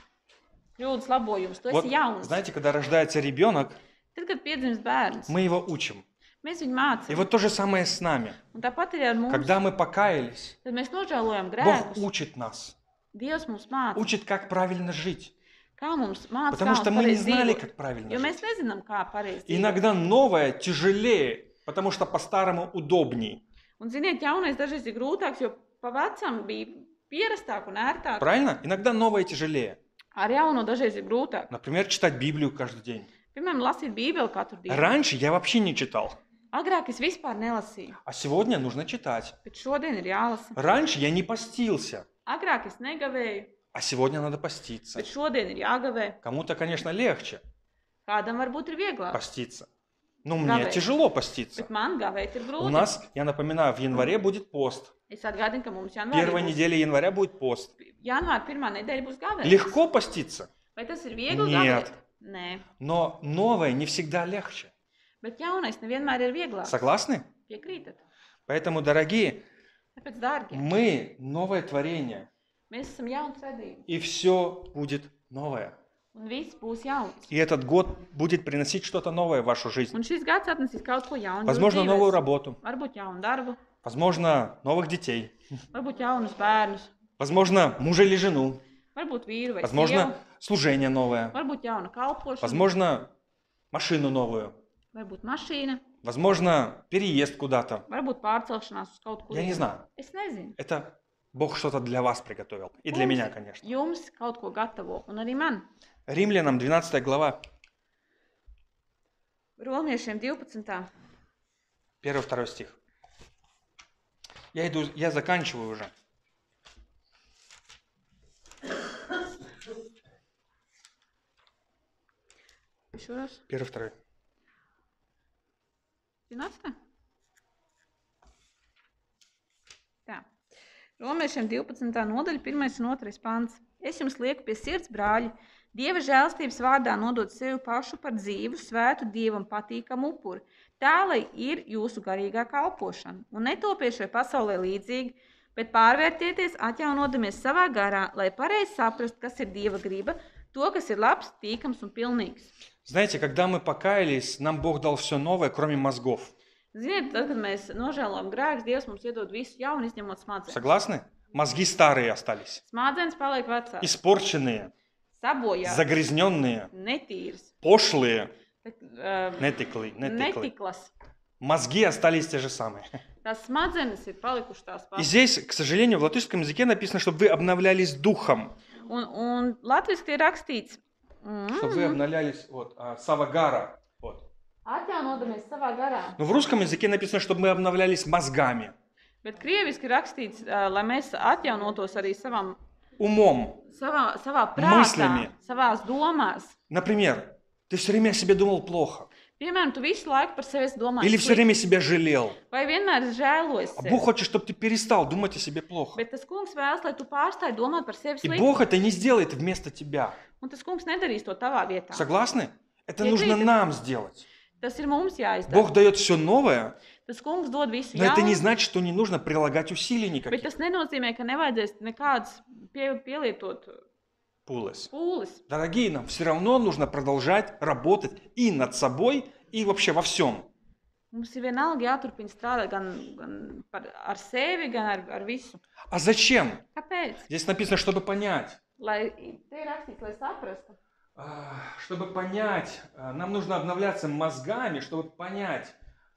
kļūdas labojums. Tu Вот, esi jauns. знаете, когда рождается ребенок, Tad, kad piedzimst bērns, мы его учим. mēs viņu И mācām. вот то же самое с нами. Un tāpat ir ar mums. Когда мы покаялись, Tad mēs nožēlojam Бог grēkus. учит нас, Dievs mums māca, учит, как правильно жить. kā mums māca, Потому kā что mums мы не pareizi знали, dzīvot. как правильно Jo mēs жить. nezinām, kā pareizi dzīvot. Иногда новое тяжелее, потому что по-старому удобней. Un, ziniet, jaunais dažreiz ir grūtāks, jo pa vecam bija pierastāk un ērtāk. Правильно? Иногда новое тяжелее. Ar jauno dažreiz ir grūtāk. Например, читать Библию каждый день. Piemēram, lasīt Bībeli katru dienu. Раньше я вообще не читал, Agrāk es vispār nelasīju, а сегодня нужно читать. bet šodien ir jālasa. Раньше я не постился, Agrāk es negavēju, а сегодня надо поститься. bet šodien ir jāgavē. Кому-то, конечно, легче Kādam varbūt ir vieglāk, поститься. Но мне Гавей. тяжело поститься. bet man gavēt ir У grūti. нас, я напоминаю, в январе будет пост. Es atgādinu, ka mums janvārī Первая būs, неделя января будет пост. janvāra pirmā nedēļa būs gavēt. Легко поститься, Vai tas ir viegli Niet. gavēt? Nē, но новое не всегда легче. bet jaunais nevienmēr ir vieglāk. Согласны? Piekrītat? Поэтому, дорогие, Tāpēc, dārgie, мы новое творение, mēs esam jauns radījums. и все будет новое. Un viss būs jauns. И этот год будет приносить что-то новое в вашу жизнь. Un šis gads atnesīs kaut ko jaunu. Возможно, jūsu новую dzīvēs. работу, Varbūt jaunu darbu, возможно, новых детей, varbūt jaunus bērnus, возможно, мужа или жену, varbūt vīru vai возможно, служение новое, sievu, varbūt jaunu kalpošanu, возможно, машину новую, varbūt mašīna, возможно, переезд куда-то. varbūt pārcelšanās uz kaut kur. Я не знаю. Es nezinu. Это Бог что-то для вас приготовил. И для Kungs меня, конечно. Jums kaut ko gatavo, un arī man. Римлянам двенадцатая глава, Romiešiem divpadsmitā. первый-второй стих. Я иду, я заканчиваю уже. Еще раз. Первый-второй. Zinātā? Tā. Romiešiem divpadsmitā nodaļa, pirmais un otrais pants. Es jums lieku pie sirds, brāļi, Dieva žēlstības vārdā nodot sevi pašu par dzīvu, svētu, Dievam patīkamu upuri, tā, lai ir jūsu garīgā kalpošana. Un netopiet šai pasaulē līdzīgi, bet pārvērtieties, atjaunodamies savā garā, lai pareizi saprast, kas ir Dieva griba, to, kas ir labs, tīkams un pilnīgs. Знаете, когда мы покаялись, нам Бог дал все новое, кроме мозгов. Ziniet, tad, kad mēs nožēlojam grēkus, Dievs mums iedod visu jaunu, izņemot smadzenes. Согласны? Mozги старые остались. Smadzenes paliek vecās, Испорченные, sabojātas, загрязненные, netīras, пошлые, tak, uh, нетеклы, нетеклы. netiklas. Мозги остались те же самые. Tās smadzenes ir palikušas tās И pašas. здесь, к сожалению, в латышском языке написано, чтобы вы обновлялись духом. Un, un latviski ir rakstīts, Чтобы вы обновлялись, вот, а, Савагара, вот. atjaunodamies savā garā. Но в русском языке написано, чтобы мы обновлялись мозгами, Bet krieviski rakstīts, ā, lai mēs atjaunotos arī savam, умом. savā, savā prātā, Мыслями. savās domās. Например, ты все время о себе думал плохо, Piemēram, tu visu laiku par sevi esi domājis или все slikti, время себя жалел. vai vienmēr žēlojies А sevi. Бог хочет, чтобы ты перестал думать о себе плохо. Bet tas kungs vēlas, lai tu pārstāji domāt par sevi И slikti. Бог это не сделает вместо тебя. Un tas kungs nedarīs to tavā vietā. Согласны? Это Я нужно критик. нам сделать. Tas ir mums jāizdara. Бог дает все новое, Tas kungs dod visu но это не jaunu, значит, что не нужно прилагать усилий bet никаких. tas nenozīmē, ka nevajadzēs nekādas pie, pielietot Пулес. pūles. Дорогие, нам все равно нужно продолжать работать и над собой, и вообще во всем. Mums ir vienalga jāturpina strādāt gan, gan par, ar sevi, gan ar, ar visu. А зачем? Kāpēc? Здесь написано, чтобы понять. Lai, te ir rakstīts, lai saprastu. А, Чтобы понять, а, нам нужно обновляться мозгами, чтобы понять,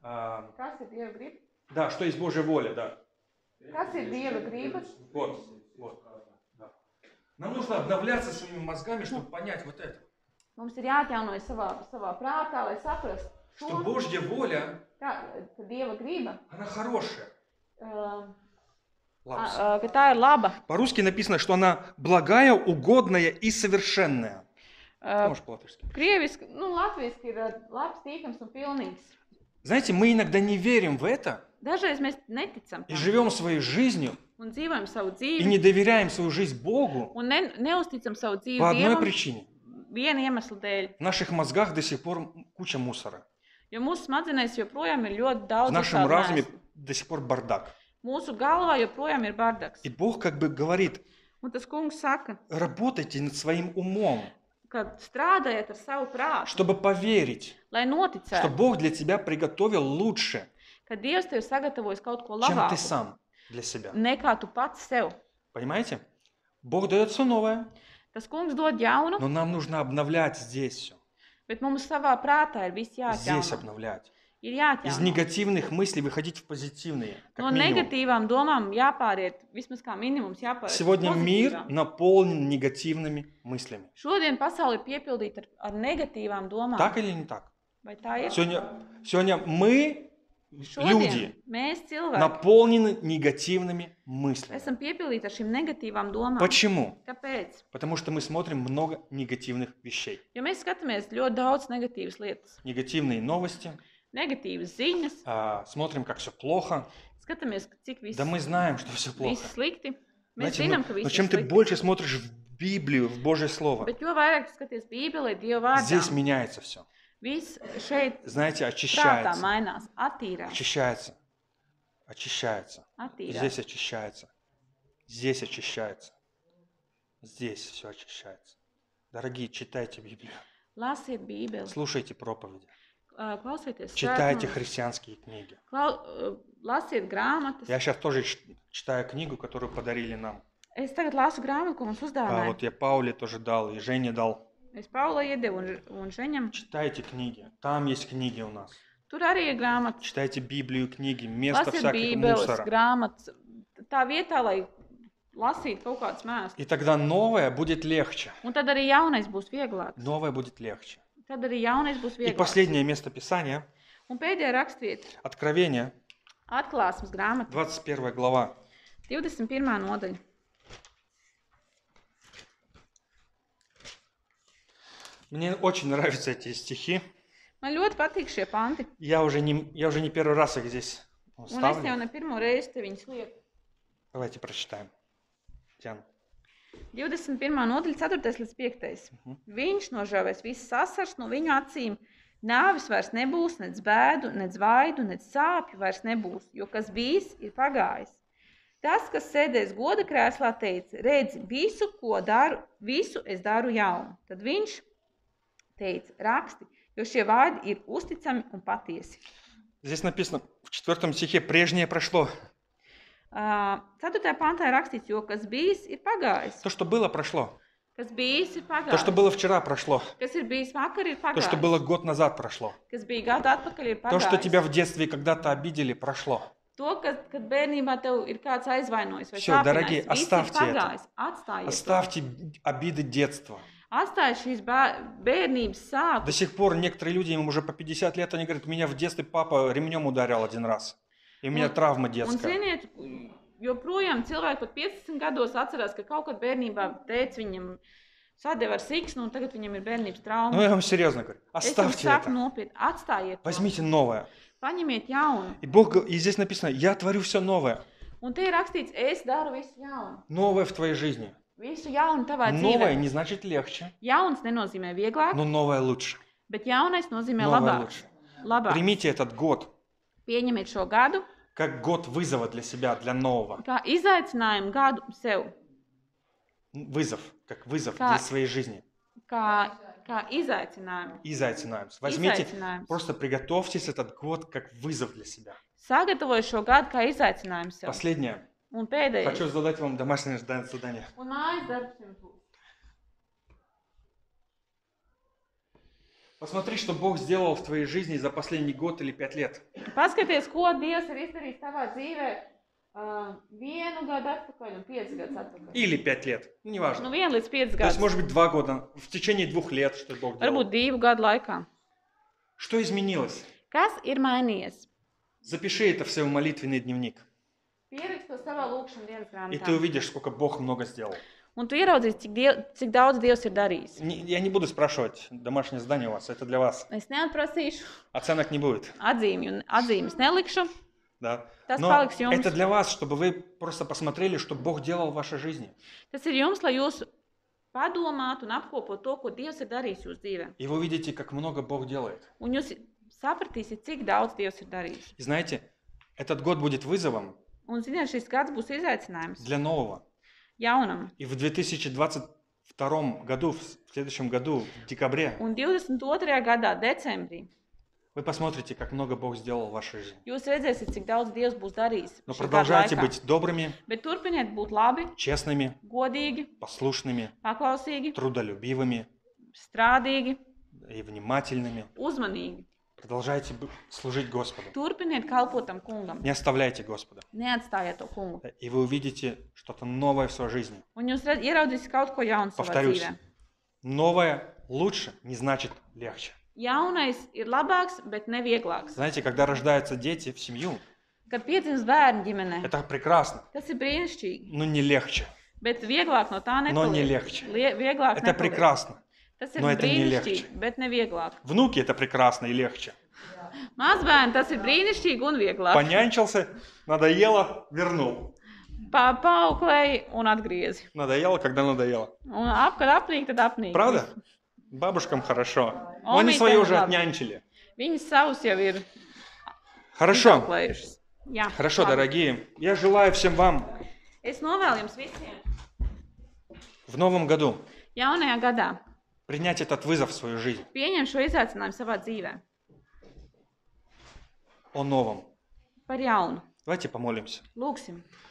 а, Kas ir Dieva griba? да, что есть Божья воля, да. Kas ir Dieva griba? Вот, вот. Да. Нам нужно обновляться своими мозгами, чтобы понять вот это. Mums ir jāatjaunojas savā, savā prātā, lai saprastu, Что šo, Божья воля, kā, ka Dieva griba, она хорошая. uh, Лапс. ka tā ir laba. По-русски написано, что она благая, угодная и совершенная. Uh, Можешь по-латышски. Krieviski, nu, latviski ir uh, labs, tīkams un pilnīgs. Знаете, мы иногда не верим в это Dažreiz mēs neticam и tam живем своей жизнью un dzīvojam savu и dzīvi не доверяем свою жизнь Богу un ne, neusticam savu dzīvi по одной Dievam причине. viena iemesla dēļ. В наших мозгах до сих пор куча мусора. Jo mūsu smadzenēs joprojām ir ļoti В daudz нашем visādu разуме mēslu. до сих пор бардак. Mūsu galvā joprojām ir bardaks. И Бог как бы говорит, Un tas kungs saka, работайте над своим умом, ka strādājiet ar savu prātu, чтобы поверить, lai что noticētu, Бог для тебя приготовил лучше, ka Dievs tev ir sagatavojis kaut ko чем ты labāku, сам для себя. nekā tu pats sev. Понимаете? Бог дает все новое, Tas kungs dod jaunu, но нам нужно обновлять здесь все. bet mums savā prātā ir viss Здесь jāatjauno. обновлять. Ir Из jāatjauno. негативных мыслей выходить в позитивные, как No минимум. negatīvām domām jāpāriet, vismaz kā minimums jāpāriet. uz Сегодня мир pozitīvām. наполнен негативными мыслями. Šodien pasaule ir piepildīta ar, ar negatīvām domām. Так или не так? Vai tā ir? Сегодня, сегодня мы, Šodien люди, mēs cilvēki наполнены негативными мыслями. esam piepildīti ar šīm negatīvām domām. Почему? Kāpēc? Потому что мы смотрим много негативных вещей. Jo mēs skatāmies ļoti daudz negatīvas lietas. Негативные новости, Negatīvas ziņas, а, смотрим, как все плохо. skatāmies, cik viss Да мы знаем, что все плохо. viss slikti. Mēs Знаете, zinām, но, ka но viss ir чем ты slikti. больше смотришь в Библию, в Божье Слово, Bet jo vairāk tu skaties Bībelē, Dieva vārdā, здесь меняется все. viss šeit Знаете, prātā очищается, mainās, attīrās, очищается, очищается. attīrās. Здесь очищается, здесь очищается, здесь все очищается. Дорогие, читайте Библию, Lasiet Bībeli, слушайте проповеди, ā, klausieties читайте svētrunas, христианские книги. klau- ā, lasiet grāmatas. Я сейчас тоже ч- читаю книгу, которую подарили нам. Es tagad lasu grāmatu, ko mums А uzdāvināja. вот я Пауле тоже дал, и Жене дал. Es Paulai iedevu un, un Žeņam. Читайте книги, там есть книги у нас. Tur arī ir grāmatas. Читайте Библию, книги, место Lasiet всяких Bībeles, мусора. grāmatas. Tā vietā, lai lasītu kaut kādas mēslas. И тогда новое будет легче. Un tad arī jaunais būs vieglāks. Новое будет легче. Tad arī jaunais būs И vieglāks. последнее место Писания, Un pēdējā rakstvieta Откровение, - atklāsmes grāmata, двадцать первая глава. divdesmit pirmā nodaļa. Мне очень нравятся эти стихи. Man ļoti patīk šie panti. Я уже не, я уже не первый раз их здесь Un es jau ставлю. ne pirmo reizi te viņus lieku. Давайте прочитаем. Диана. divdesmit pirmā nodaļa, ceturtais līdz piektais. Viņš nožāvēs visas asars no viņu acīm. Nāvis vairs nebūs, nec bēdu, nec vaidu, nec sāpju vairs nebūs, jo kas bijis, ir pagājis. Tas, kas sēdēs goda krēslā, teica, redzi, visu, ko daru, visu es daru jaunu. Tad viņš teica, raksti, jo šie vārdi ir uzticami un patiesi. Здесь написано в четвертом стихе «Прежнее прошло». Uh, ceturtajā pantā ir rakstīts, jo kas bijis, ir pagājis. То, что было, прошло. Kas bijis, ir То, что pagājis. было вчера, прошло. Kas ir bijis vakar, ir То, что pagājis. было год назад, прошло. Kas bija gadu atpakaļ, ir То, что pagājis. тебя в детстве когда-то обидели, прошло. To, ka, kad bērnībā tev ir kāds aizvainojis vai Всё, дорогие, sāpinājis, viss ir оставьте это. pagājis. Atstājiet to. Оставьте обиды детства. Atstāj šīs bā- bērnības До sāpes. сих пор некоторые люди, им уже по пятьдесят лет, они говорят, меня в детстве папа ремнем ударил один раз. И у меня Un- травма Un, детская. ziniet, joprojām cilvēki pat piecdesmit gados atcerās, ka kaut kad bērnībā teica viņam sadeva ar siksnu, un tagad viņam ir bērnības Ну, trauma. я вам серьезно говорю, Es jums оставьте saku это. nopietni, atstājiet to. Возьмите новое. Paņemiet jaunu. И Бог, г- и здесь написано, я творю все новое. Un te ir rakstīts, es daru visu jaunu. Новое в твоей жизни. Visu jaunu tavā Новое dzīvē. не значит легче, Jauns nenozīmē vieglāk, но новое лучше. bet jaunais nozīmē Новое labāk. лучше. labāk. Примите этот год Pieņemiet šo gadu как год вызова для себя, для нового. kā izaicinājumu gadu sev, Вызов, как вызов Как? для своей жизни. kā, kā izaicinājumu. Изайцинаюсь. Возьмите, Izaicinājums. просто приготовьтесь этот год как вызов для себя. Sagatavoju šo gadu kā izaicinājumu sev. Последнее. Un pēdējais. Хочу задать вам домашнее зада- задание. Un mājas darbs jums būs. Посмотри, что Бог сделал в твоей жизни за последний год или пять лет. Paskaties, ko Dievs ir izdarījis tavā dzīvē uh, vienu gadu atpakaļ un piecus gadus atpakaļ. Или пять лет. Ну, Nu, неважно. vienu līdz piecus То есть, gadus. может быть, два года. В течение двух лет, что Бог Varbūt делал. divu gadu laikā. Что изменилось? Kas ir mainījies? Запиши это в свой молитвенный дневник. Pierakst to savā lūkšanas dienas И ты grāmatā. увидишь, сколько Бог много сделал. Un tu ieraudzīsi, cik, diev, cik daudz Dievs ir darījis. Не- Я не буду спрашивать домашнее задание у вас. Это для вас. Es neatprasīšu Оценок не будет. atzīmju, atzīmes nelikšu. Да. Tas Но paliks jums. это для вас, чтобы вы просто посмотрели, что Бог делал в вашей жизни. Tas ir jums, lai jūs padomātu un apkopotu to, ko Dievs ir darījis jūsu dzīvē. И вы увидите, как много Бог делает. Un jūs sapratīsiet, cik daudz Dievs ir darījis. И знаете, этот год будет вызовом Un, ziniet, šis gads būs izaicinājums для нового. jaunam. И в две тысячи двадцать втором году, в следующем году, в декабре, Un divdesmit otrajā gadā, decembrī, вы посмотрите, как много Бог сделал в вашей жизни. jūs redzēsiet, cik daudz Dievs būs darījis. Но šī gada продолжайте laikā. быть добрыми, Bet turpiniet būt labi, честными, godīgi, послушными, paklausīgi, трудолюбивыми strādīgi, и внимательными. uzmanīgi. Продолжайте б- служить Господу. Turpiniet kalpot tam kungam. Не оставляйте Господа. Neatstājiet to kungu. И вы увидите что-то новое в своей жизни. Un jūs redz, ieraudzīsiet kaut ko jaunu savā Повторюсь, dzīvē. новое лучше не значит легче. Jaunais ir labāks, bet ne vieglāks. Знаете, когда рождаются дети в семью, Kad piedzimst bērni ģimenē, это прекрасно, tas ir brīnišķīgi. но не легче. Bet vieglāk no tā Но не nepaliek. легче. Lie- Vieglāk Это nepaliek. прекрасно. Tas ir но это не brīnišķīgi, bet ne vieglāk. Внуки это прекрасно и легче. Mazbērni tas ir brīnišķīgi un vieglāk. Понянчился, надоело, вернул. Pa, paauklēji un atgriezi. Надоело, когда надоело. Un ap, kad apnīk, tad apnīk. Правда? Viss. Бабушкам хорошо. О, Но они мы свои там уже рады. отнянчили. Viņas savus jau ir Хорошо. izauklējušas. Jā, Хорошо, labi. дорогие. Я желаю всем вам Es novēlu jums visiem в новом году jaunajā gadā принять этот вызов в свою жизнь. pieņemt šo izaicinājumu savā dzīvē. О новом. Par jaunu. Давайте помолимся. Lūksim.